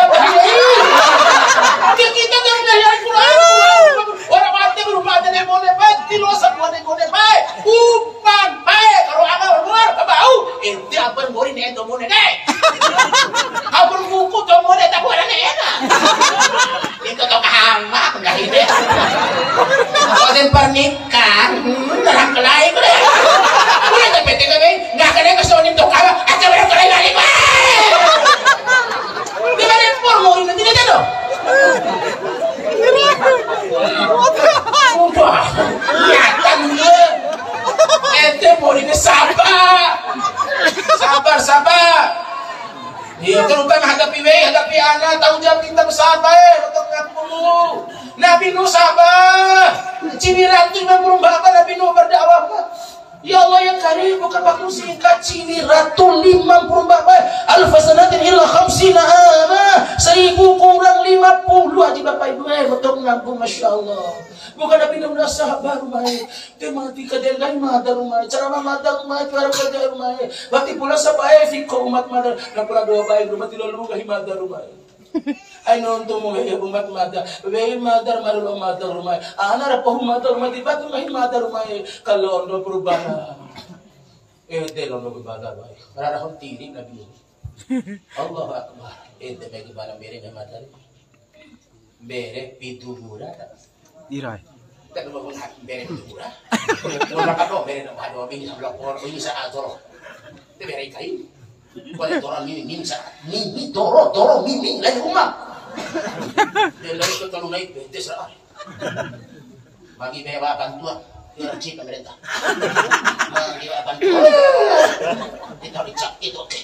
kaya kita ka na yan, kurang. Orang mati berumatan na mo na ba, tilosan mo na mo na ba, upan ba, karo aga luar, kabau, hindi apan mo rin na ito mo na na. Habang buko to mo na, tako na na yan ah. Dito to kahamak, hindi. Ako din pernikahan, narang kelai ko deh. Udah tapi tinggal ni, nggak kena kesonin tuh kamu, aja berapa kelai balik bah. Di mana impor mau ini tidak ada. Sumpah, nyatan dia. Ente mau ini sabar, sabar, sabar. Iya, terutama hadapi wei, hadapi anak, tanggung jawab kita besar baik untuk ngampunu. Nabi Nuh sabar, Cibiran itu memang bapak Nabi Nuh berdakwah. Ya Allah yang karim, bukan waktu singkat cini ratul lima puluh bapak alfasanatin illa khamsina ama seribu kurang lima puluh aja bapak ibu eh betul ngampung masya Allah. Bukan tapi udah sahabat rumah dia mati kejadian lain mata rumah cara mata rumah cara kerja rumah berarti pula sampai fiko umat mata nak pula doa baik rumah tidak lalu kahi mata rumah. Ayo untuk mengajar umat mata, bayi mata malu mata rumah. Anak apa mata rumah tiba tu kahi mata rumah kalau untuk perubahan. Eh, dia kalau berbalik baik. Karena orang tirik Nabi. Allah Akbar. Eh, dia bagi barang beri mata ni. Beri pintu murah tak? Irai. Tak ada pun hak beri pintu murah. Orang kata beri nak ada bini sebelah orang bini saat toro. Dia beri kain. Boleh toro mini mini saat mini toro toro mini lagi rumah. Dia lagi tu kalau naik dia serah. Bagi bewa bantuan. Dia cik pemerintah. Bagi bewa bantuan. Kita dicap itu okey.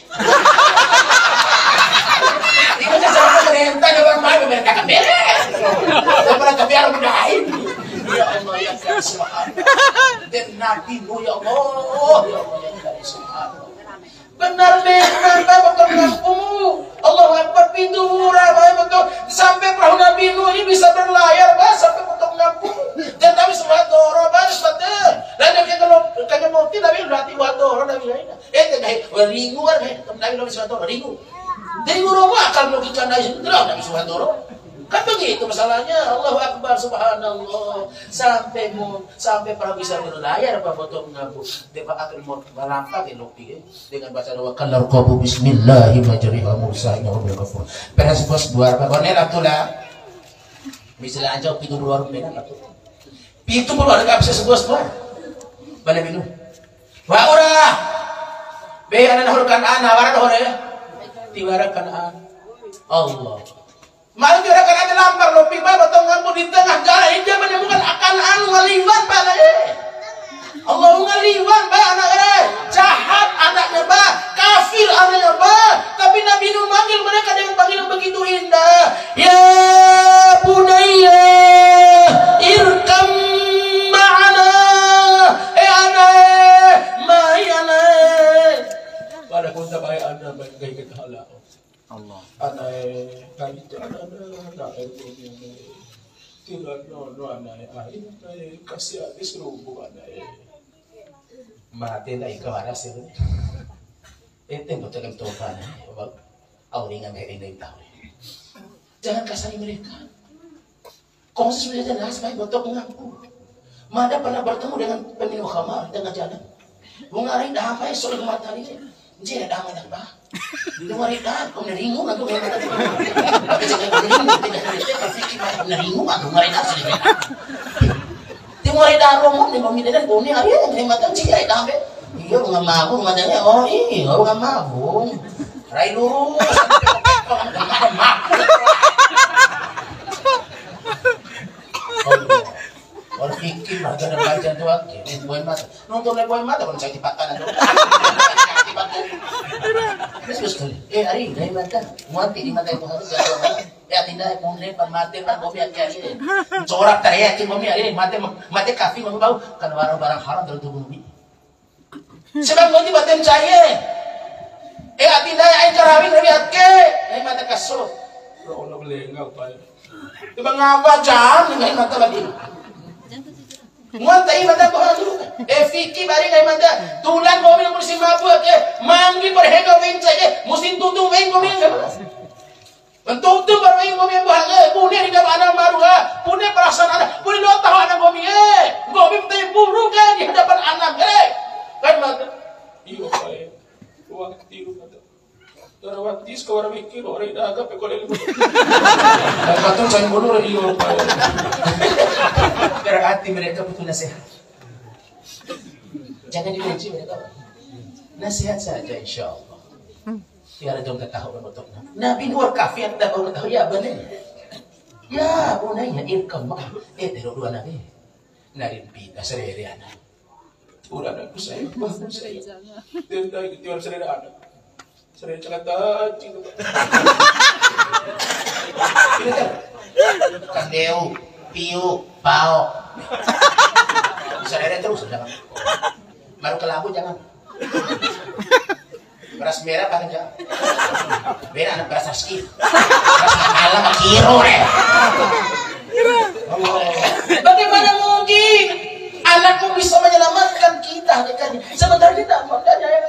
Ini cara pemerintah orang main pemerintah kan beres. Daripada kebiar mudahin. Ya Allah ya Subhanallah. Dan Nabi ya Allah ya Allah ya Subhanallah. Benar benar betul kampung. Allah Akbar pintu murah betul sampai perahu Nabi Nuh ini bisa berlayar bah sampai potong kampung. Dan tapi semua doro bah betul. Dan dia kalau kaya mau tidak Nabi berarti wadoro Nabi lain. Eh dah ringu kan Nabi Nabi semua doro ringu. Ringu romo akal logika Nabi tidak Nabi semua doro. Kan begitu masalahnya. Allahu Akbar subhanallah. Sampai mau sampai perahu bisa berlayar apa potong kampung. Dia akan mau melangkah di lopi dengan baca doa kalar qabu bismillahirrahmanirrahim mursa'ina wa ghafur. Peras bos dua apa konel atulah. Misalnya aja pintu luar rumah atuh. Pintu luar enggak bisa sebos dua. Bala minum. Wa ora. Be ana hurkan ana wara hore. Tiwarakan an. Allah. Malu dia akan ada lampar lopi ba batong ngampu di tengah jalan dia menemukan akan anu ngaliwan bala eh. Allah ngaliwan ba anak eh. Jahat anaknya ba, kafir anaknya ba, tapi Nabi Nuh manggil mereka dengan panggilan begitu indah. Ya bunayya irkam ma'ana. Eh anak, mai anak. Pada kota baik anda baik gaya kita halal. Allah. Anai kali itu ada ada air ini. Tidak no no anai air anai kasih habis rubuh anai. Mati dah ikut waras itu. Itu betul betul kan. Awalnya nggak ini tahu. Jangan kasari mereka. Kau sudah jelas baik betul mengaku. Mada pernah bertemu dengan peminum khamar dengan jalan. Mengarai dah apa soal matahari. Jadi dah mana bah. Dia mari dah, kau neringu aku kau kata. Tapi jangan kau neringu, tidak tidak kau fikir kau neringu aku mari dah sedih. Dia mari dah romong, dia mami dan kau ni hari ni macam cik hari dah be. Iya nggak mabung macamnya, oh iya nggak mabung. Rai lurus, kau nggak mabung. Orang fikir lah jangan baca doa, ini buat mata. Nonton le buat mata pun saya dipatkan ada. Terus sekali. Eh hari dari mata, muat di mata itu harus jalan. Ya tidak kemudian pemati kan bobi hari ini. Corak teriak cuma bobi hari ini mati mati kafi mau bau kan barang-barang haram dalam tubuh bobi. Sebab bobi batin cahaya. Eh tidak air karawin dari atke. Eh mata kasut. Allah boleh enggak apa. Tiba ngapa jam dengan mata lagi. Muat tay mata bahasa dulu. Eh fikir bari ngai mata. Tulan mobil musim mabu ke. Manggi perhega wing saja. Musim tutung wing mobil ke. Bentuk tu baru wing mobil bahasa. Punya hingga anak baru ha. Punya perasaan anak. Punya lo tahu anak mobil eh. Mobil tay buruk kan di hadapan anak eh. Kan mata. Iyo baik. Waktu itu mata. Tarawat dis kau orang mikir orang dah agak pekolel. Dan betul saya bodoh iyo baik. Berarti mereka butuh nasihat. Jangan dibenci mereka. Nasihat saja insya Allah. Tiada dong ketahuan bentuknya. Nabi Nuh kafir tak tahu tahu ya benar. Ya bunanya irkam mah. Eh terus dua nabi. Narin pita serere anak. Udah anakku saya, bahu saya. Dia dah tiap serere anak. Serere celaka cinta. Kandeu. Piu, pao. Bisa ada terus jangan. Baru ke labu jangan. Beras merah pakai jangan. Beda anak beras askir. Beras malam kiro deh. Bagaimana mungkin anakmu bisa menyelamatkan kita? Sebentar kita mau tanya ya.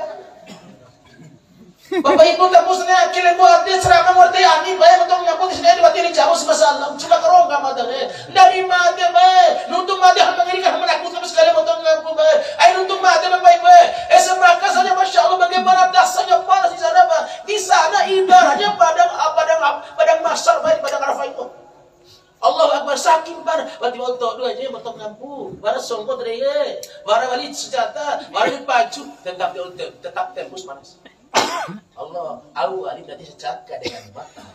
Bapak Ibu kamu sendiri akhirnya buat dia ceramah ngerti ani bayar untuk nyambung di sini di jauh semasalah cuma kerongga mata deh dari mata bae nuntung mata hal mengerikan menakutkan sekali untuk ngaku bae ayo nuntung mata Bapak Ibu eh semraka saja Masya Allah bagaimana dasarnya panas di sana Pak di sana ibaratnya padang padang padang masar baik padang Arafah itu Allah Akbar saking bar berarti untuk dua aja betok ngampung bara songkot deh bara balik senjata bara baju tetap tetap tembus panas Allah, awal ini berarti secaka dengan mata.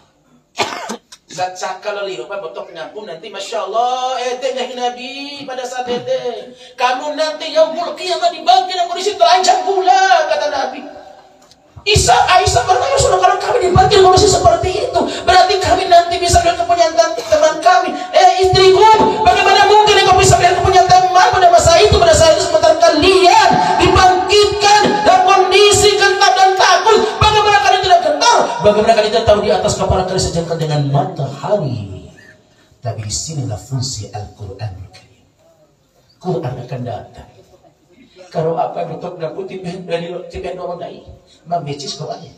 Secaka lalu lupa betok ngampung nanti Masya Allah, eh tengah Nabi pada saat itu. Kamu nanti yang muluk kiamat dibangkit dan kondisi terancam pula kata Nabi. Isa, Aisyah bertanya sudah kalau kami dibangkit kondisi seperti itu, berarti kami nanti bisa melihat kepunyaan teman kami. Eh istriku, bagaimana mungkin kau bisa melihat kepunyaan teman pada masa itu pada saat itu sebentar kalian dibangkitkan dalam kondisi gentar dan takut. Bagaimana kalian tidak gentar? Bagaimana kalian tidak tahu di atas kepala kalian sejengkal dengan matahari? Tapi di sinilah fungsi Al-Quran. Quran akan datang. Kalau apa betul nak tipen dari tipen orang lain, membaca Qurannya.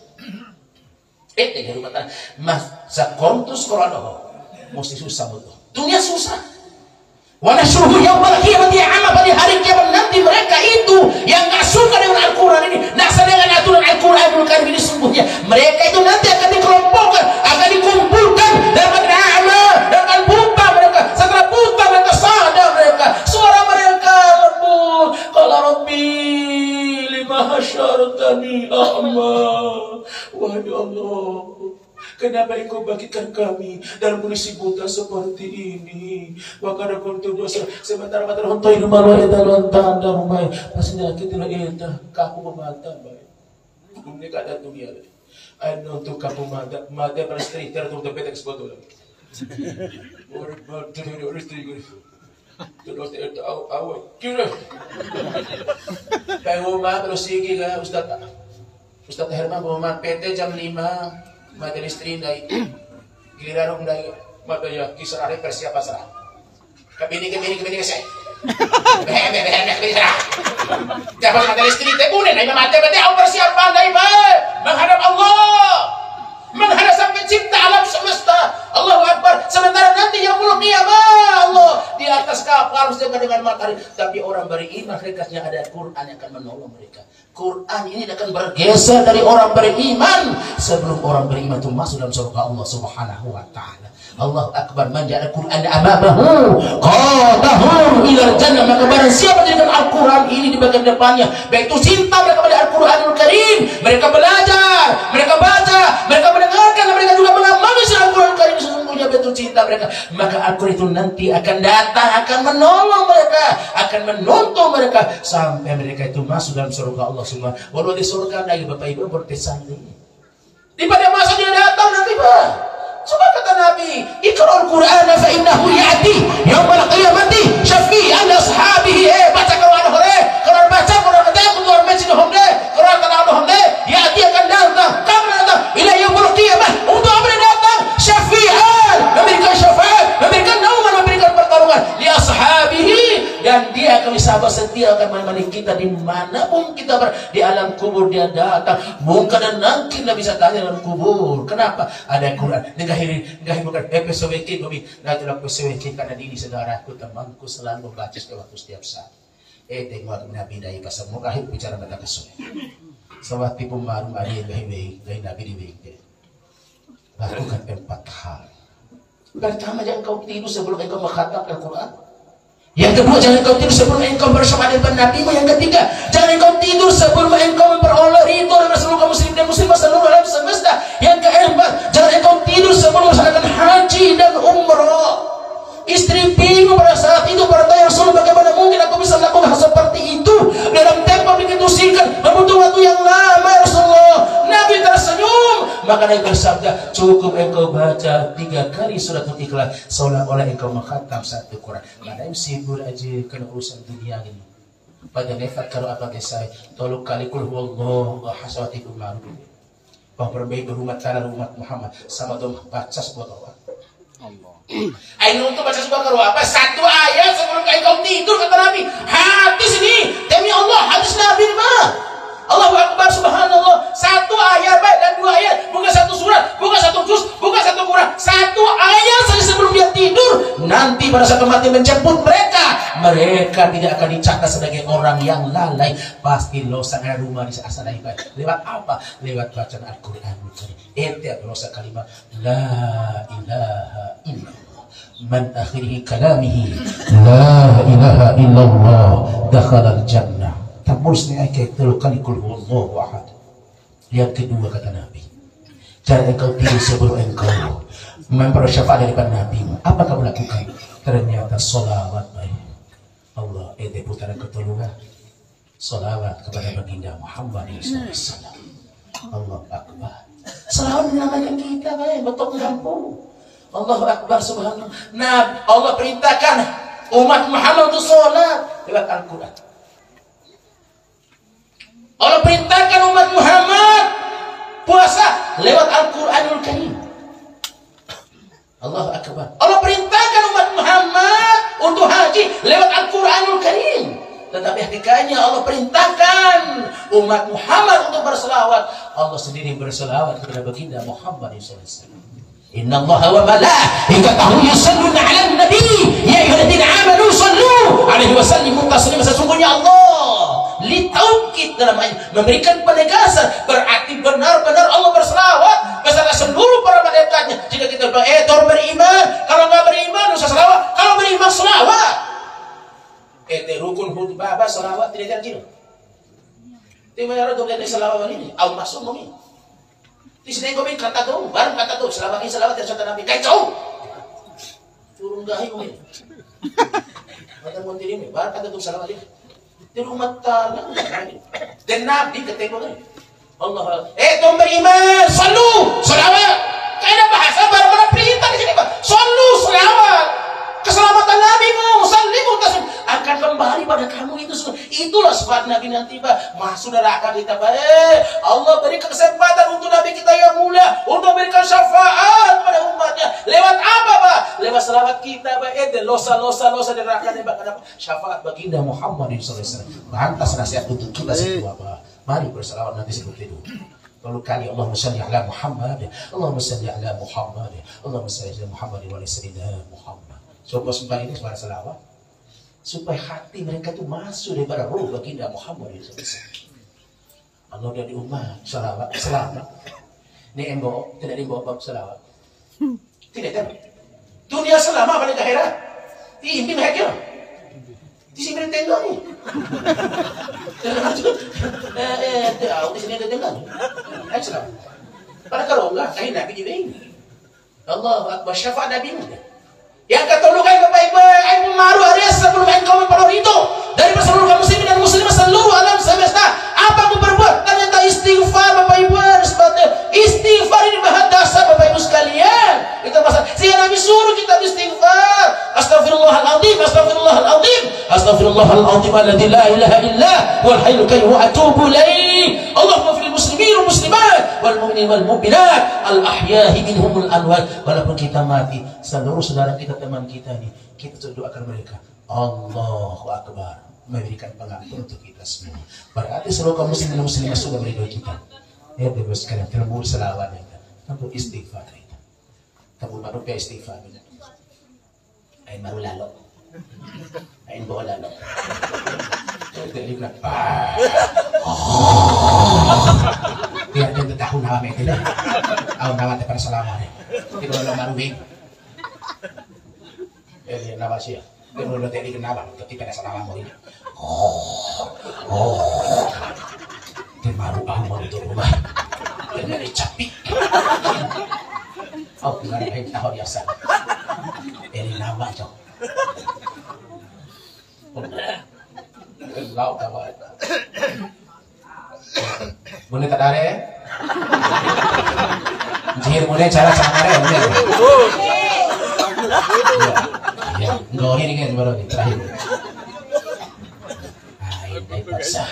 Eh, tengah rumah tanah, mas sakontus Quran mesti susah betul. Dunia susah. Wana suruh yang bagi yang ama pada hari kiamat nanti mereka itu yang nggak suka dengan Al-Quran ini, nggak senang dengan aturan Al-Quran bukan ini sungguhnya. Mereka itu nanti akan dikelompokkan, akan dikumpulkan dalam nama dengan buta mereka. Setelah buta mereka sadar mereka, suara mereka lembut. Qala Rabbi lima hasyartani a'ma. Wahai Allah, kenapa engkau bangkitkan kami dalam kondisi buta seperti ini? Maka aku untuk dosa sementara mata rontoi rumah lo eta lontan dan rumah pasnya kita lo eta kaku pemata baik. Ini keadaan dunia lagi. Ayo untuk kaku mata mata pada istri tertutup petek sebotol. Orang berdiri orang istri gue. Terus eta awak kira. Kayak rumah terus sigi kan Ustaz. Ustaz Herman rumah P T jam lima. Mata istri dari giliran orang dari mata ya kisah hari persiapan serah. Kebini kebini kebini kesai. Behe behe behe kebini serah. Dapat mata istri tebunin, ini mata berarti aku persiapan dari baik menghadap Allah, menghadap sang pencipta alam semesta. Allahu Akbar. Sementara nanti yang muluk dia Allah di atas kapal harus jaga dengan matahari. Tapi orang beriman mereka yang ada Quran yang akan menolong mereka. Quran ini akan bergeser dari orang beriman sebelum orang beriman itu masuk dalam surga Allah Subhanahu wa taala. Allah Akbar, man ja'ala Quran amabahu qadahu ila jannah. Maka barang siapa menjadikan Al-Quran ini di bagian depannya, baik itu cinta mereka pada Al-Quranul Karim, mereka belajar, mereka baca, mereka mendengarkan, dan mereka juga mengamali Al-Quranul Karim sesungguhnya betul cinta mereka, maka Al-Quran itu nanti akan datang, akan menolong mereka, akan menuntun mereka sampai mereka itu masuk dalam surga Allah semua. Walau di surga lagi Bapak Ibu bertersanding. Di pada masa dia datang nanti Pak. Coba kata Nabi, Iqra'ul Qur'an fa innahu ya'ti yaumil qiyamati syafi'an ashabihi. Eh baca Quran hore, Quran baca Quran baca Quran baca hore, Quran kata hore, ya'ti akan datang. Kamu datang ila yaumil qiyamah untuk apa datang? Syafi'an, memberikan syafaat, memberikan naungan, memberikan pertolongan li ashabihi, dan dia akan sahabat setia akan menemani kita dimanapun kita berada. Di alam kubur dia datang, mungkin dan nanti tidak bisa tanya dalam kubur. Kenapa? Ada Quran. Ngahirin, ngahirin bukan episode wekin, babi. Nah itulah episode wekin karena diri saudaraku, temanku selalu membaca setiap waktu setiap saat. Eh tengok Nabi dari pasal muka hidup bicara pada kesuai. Sebab tipu marum ada yang baik-baik dari Nabi di baik. Lakukan empat hal. Pertama, jangan kau tidur sebelum engkau mengkhatam Al-Quran. Yang kedua, jangan engkau tidur sebelum engkau bersama dengan Nabi. Yang ketiga, jangan engkau tidur sebelum engkau memperoleh ridho dari seluruh kaum muslim dan muslimah seluruh alam semesta. Yang keempat, jangan engkau tidur sebelum melaksanakan haji dan umrah. Istri bingung pada saat itu bertanya, Rasulullah, bagaimana mungkin aku bisa melakukan hal seperti itu dalam tempo begitu singkat, membutuhkan waktu yang lama ya Rasulullah. Nabi tersenyum, maka Nabi bersabda, cukup engkau baca tiga kali surat Al-Ikhlas seolah-olah engkau mengkhatam satu Quran. Mana yang sibuk aja kena urusan dunia ini. pada nefat kalau apa desai tolong kali kul huwallahu ahasawatikum ma'ruf pemperbaik berumat tanah umat Muhammad sama dong baca sebuah doa Allah ayo untuk baca sebuah doa apa satu ayat sebelum kau tidur kata Nabi hadis ini demi Allah hadis Nabi mah Allahu Akbar subhanallah satu ayat baik dan dua ayat bukan satu surat bukan satu juz bukan satu Quran satu ayat saja sebelum dia tidur nanti pada saat kematian menjemput mereka mereka tidak akan dicatat sebagai orang yang lalai pasti dosa rumah di asal ibadah lewat apa lewat bacaan Al-Quran itu dosa kalimat la ilaha illallah man akhirihi kalamihi la ilaha illallah dakhala al-jannah tamusnya ayat kali kul huwallahu ahad. Yang kedua kata Nabi, jangan engkau tidur sebelum engkau memperoleh syafaat daripada Nabi. Apa kamu lakukan? Ternyata solawat baik. Allah ede putaran ketolongan. Solawat kepada baginda Muhammad shallallahu alaihi wasallam. Allah Akbar. Solawat menyelamatkan kita baik, betul mampu. Allahu Akbar subhanallah. Nah, Allah perintahkan umat Muhammad untuk sholat lewat Al-Quran. Allah perintahkan umat Muhammad puasa lewat Al-Quranul Karim. Allahu Akbar. Allah perintahkan umat Muhammad untuk haji lewat Al-Quranul Karim. Tetapi hakikatnya Allah perintahkan umat Muhammad untuk berselawat. Allah sendiri berselawat kepada baginda Muhammad shallallahu alaihi wasallam. Inna Allah wa malaikatahu yusalluna 'alan nabi ya ayyuhalladzina amanu sallu 'alaihi wa sallimu taslima. Sesungguhnya Allah litaukid dalam ayat memberikan penegasan berarti benar-benar Allah berselawat beserta seluruh para malaikatnya. Jika kita eh beriman, kalau nggak beriman usah selawat, kalau beriman selawat. Eh rukun khutbah selawat tidak terjadi. Tiba ya rado dari selawat ini, au masuk mungkin. Di sini kau bilang kata tu, baru kata tu selawat ini selawat yang kata Nabi kacau. Turun gahi mungkin. Kata montir ini, baru kata tu selawat ini. Di rumah tanah dan Nabi ketemu kan Allah eh tuan beriman salu selawat kaidah bahasa baru mana perintah di sini Pak salu selawat keselamatan Nabi mu sallimu taslim akan kembali pada kamu itu semua. Itulah sifat Nabi nanti Pak masuk neraka kita Pak eh Allah beri kesempatan untuk Nabi kita yang mulia untuk berikan syafaat pada umatnya lewat apa Pak lewat selawat kita Pak eh dosa dosa dosa neraka Pak kenapa syafaat baginda Muhammad shallallahu alaihi wasallam lantas nasihat untuk kita semua Pak mari berselawat nanti sebelum tidur. Lalu kali Allahumma salli ala Muhammad Allahumma salli ala Muhammad Allahumma salli ala Muhammad wa ala sayyidina Muhammad. Coba sumpah ini suara selawat supaya hati mereka itu masuk daripada roh baginda Muhammad shallallahu alaihi wasallam. Allah dari umat selawat selamat. Ini embo tidak dibawa bab selawat. Tidak tahu. Dunia selama pada akhirat. Ini mereka. Di sini ada tenda ni. Eh, eh, tahu di sini ada tenda ni. Ayo selamat. Pada kalau enggak, saya Nabi juga ini. Allah Akbar syafaat Nabi muda. Yang kata lu kayak baik-baik, ayo maru ares sebelum engkau memperoleh itu dari seluruh kaum muslimin dan muslimah seluruh alam semesta. Apa aku berbuat? Ternyata istighfar Bapak Ibu sebetulnya istighfar ini bahan dasar Bapak Ibu sekalian. Itu pasal sehingga Nabi suruh kita istighfar. Astaghfirullahaladzim, astaghfirullahaladzim, astaghfirullahaladzim alladzi la ilaha illa wal hayyul qayyum wa atubu ilaih. Allahumma fil muslimin wal muslimat wal mu'minin wal mu'minat al ahya'i minhumul amwat. Walaupun kita mati, seluruh saudara kita teman kita ini kita doakan mereka Allahu Akbar memberikan pengampun untuk kita semua. Berarti seluruh kaum muslimin dan muslimah sudah meridhoi kita. Ya bebas sekarang terbuat selawat kita, tanpa istighfar kita. Tanpa baru pe istighfar kita. Ain baru lalu. Ain baru lalu. Jadi nak. Biar kita tahu nama mereka lah. Awak nama kita selawat. Kita belum baru wing. Eh nama siapa? Kita belum tadi kenalan. Ketika ada selawat mau ini. Oh, oh, dia baru bangun di rumah, dia dari capek. Oh, nggak ada yang tahu biasa. Ini nama cok. Lau kawan. Boleh tak ada? Jihir boleh cara sama ada boleh. Ya, enggak ini kan baru terakhir. hebat sah.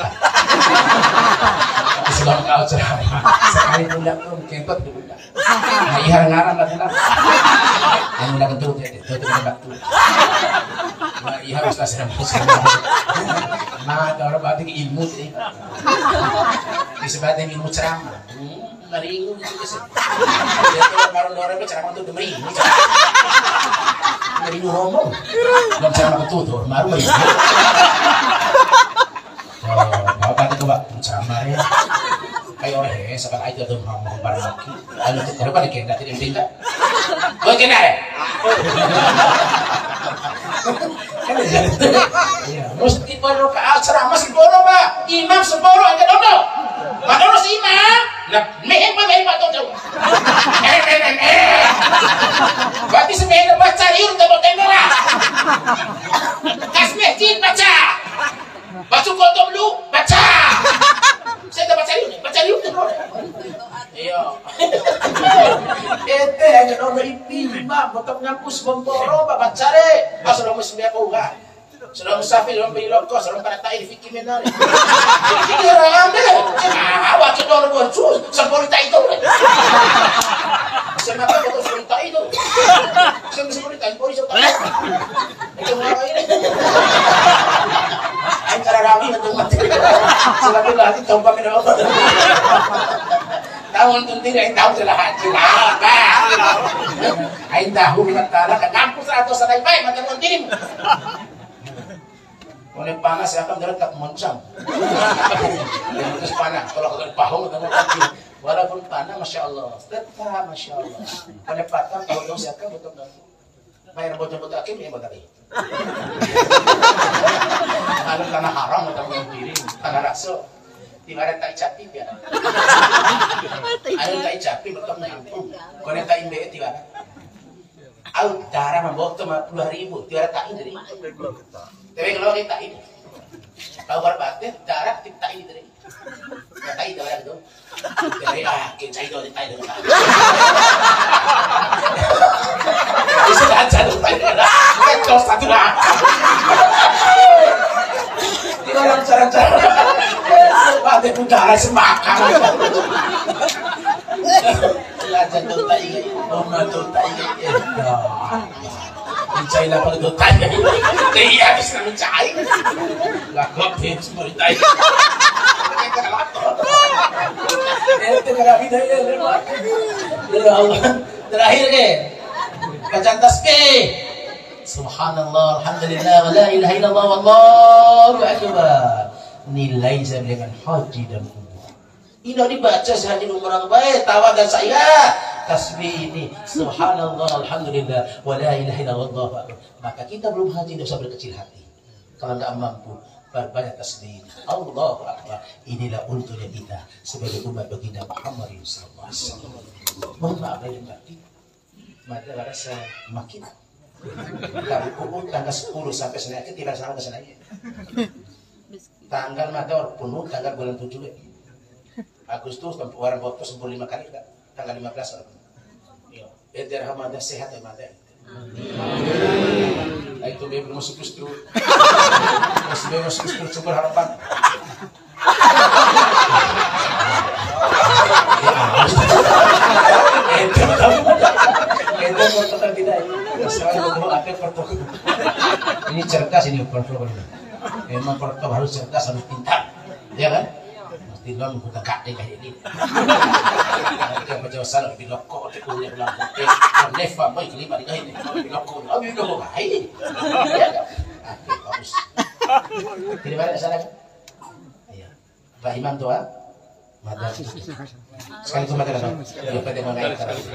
Sebab kau ceramah sekali bulan pun kempet dulu. Nah, ihar ngarang lah bulan. Yang bulan kentut ya, itu itu batu. Nah, ihar harus serem serem. Nah, kalau berarti ilmu sih. Disebutnya ilmu ceramah. Meringu itu sih. Jadi baru orang ceramah itu meringu. Meringu ngomong. Belum ceramah betul, baru meringu. Oh, bapak itu pak ceramah ya. Kayak orang ya, sahabat aja tuh ngomong bareng lagi. Lalu tuh kalau pada kena tidak tinggal. Oh kena ya. Mesti baru ke ceramah sepuluh pak. Imam sepuluh aja dodo. Padahal si imam. Nah, meh apa meh pak dodo. Eh eh eh eh. Berarti sebenarnya baca liur tak tengok lah. Kasmeh jin baca. Baca kotor dulu, baca. Saya tak baca liur, baca liur tu. Iya. Ete hanya nomor ipi, mak potong ngampus bomporo, baca deh. Asal nomor sembilan kau kan. Sudah musafir dalam perilaku, sudah pada tak fikir benar. Ini orang deh. Ah, awak kita orang bocor, sempurna itu. Kenapa betul sempurna itu? Sempurna itu, sempurna itu. Itu apa ini? Ain cara rami untuk mati. Selalu lagi tompak ini apa? Tahu untuk tidak, ain tahu jelah jelah. Ain tahu kata lah, ngampus atau sadai baik macam kontin. Oleh panas akan deretak mencang. Terus panas, kalau kau pahong atau kaki, walaupun panas, masya Allah, tetap masya Allah. Oleh patah, kalau dong siapa betul betul. Bayar bocor-bocor akim yang betul. Kalau tanah haram atau piring, tanah rakso, tiba-tiba tak capi ya. Ada tak capi betul betul. Kalau tak imbe tiba. Au darah membawa cuma puluh ribu, tiada tak ini. Tapi kalau kita ini, kalau berbatin darah kita ini dari, kita ini darah itu, dari ah kita itu kita itu. Itu dah jatuh tadi dah, kita satu lah. Kita orang cara-cara, berbatin pun darah semakan. Belajar doa ini, rumah doa ini. Mencari apa doa ini? Dia bisa mencari. Lakukan dia semua doa ini. Itu kalau kita ini, ya Allah. Terakhir ke, bacaan tasbih. Subhanallah, alhamdulillah, wa la ilaha illallah, wallahu akbar. Nilai saya dengan haji dan umrah. Ini dibaca sahaja orang baik, tawagan saya. Tasbih ini, subhanallah, alhamdulillah, wa la ilaha illallah. Maka kita belum haji, tidak usah berkecil hati. Kalau tidak mampu, berbanyak tasbih. Allahu Akbar. Inilah untungnya kita sebagai umat baginda Muhammad sallallahu alaihi wasallam. Mohon maaf lahir batin. Maka rasa makin. Kami kubur tanggal sepuluh sampai Senin, tidak sama ke Senin. Tanggal mata penuh tanggal bulan tujuh. Agustus sampai orang waktu sepuluh lima kali enggak? Tanggal lima belas orang. Iya. Eder hamadah sehat ya mata. Amin. Itu belum masuk justru. Masih belum masuk justru sumber harapan. Eder tahu. Eder pertokar tidak. Sekarang mau apa pertokar? Ini cerdas ini pertokar. Memang pertokar harus cerdas, harus pintar, ya kan? Tidak menggunakan kaki kayak ini. Kita menjawab lebih lokal, kita punya ulang putih. Neva boy kelima di kain. Lebih lokal, lebih lokal kain. Ya kan? Oke, bagus. Tidak balik ke sana kan? Iya. Pak Imam doa. Mada. Sekali itu mada kan? Ya pada mengalir.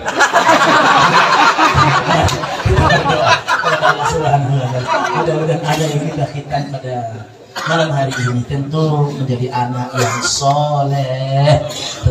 Berdoa kepada Allah Subhanahu wa taala. Mudah-mudahan ada yang kita khitan pada malam hari ini tentu menjadi anak yang soleh,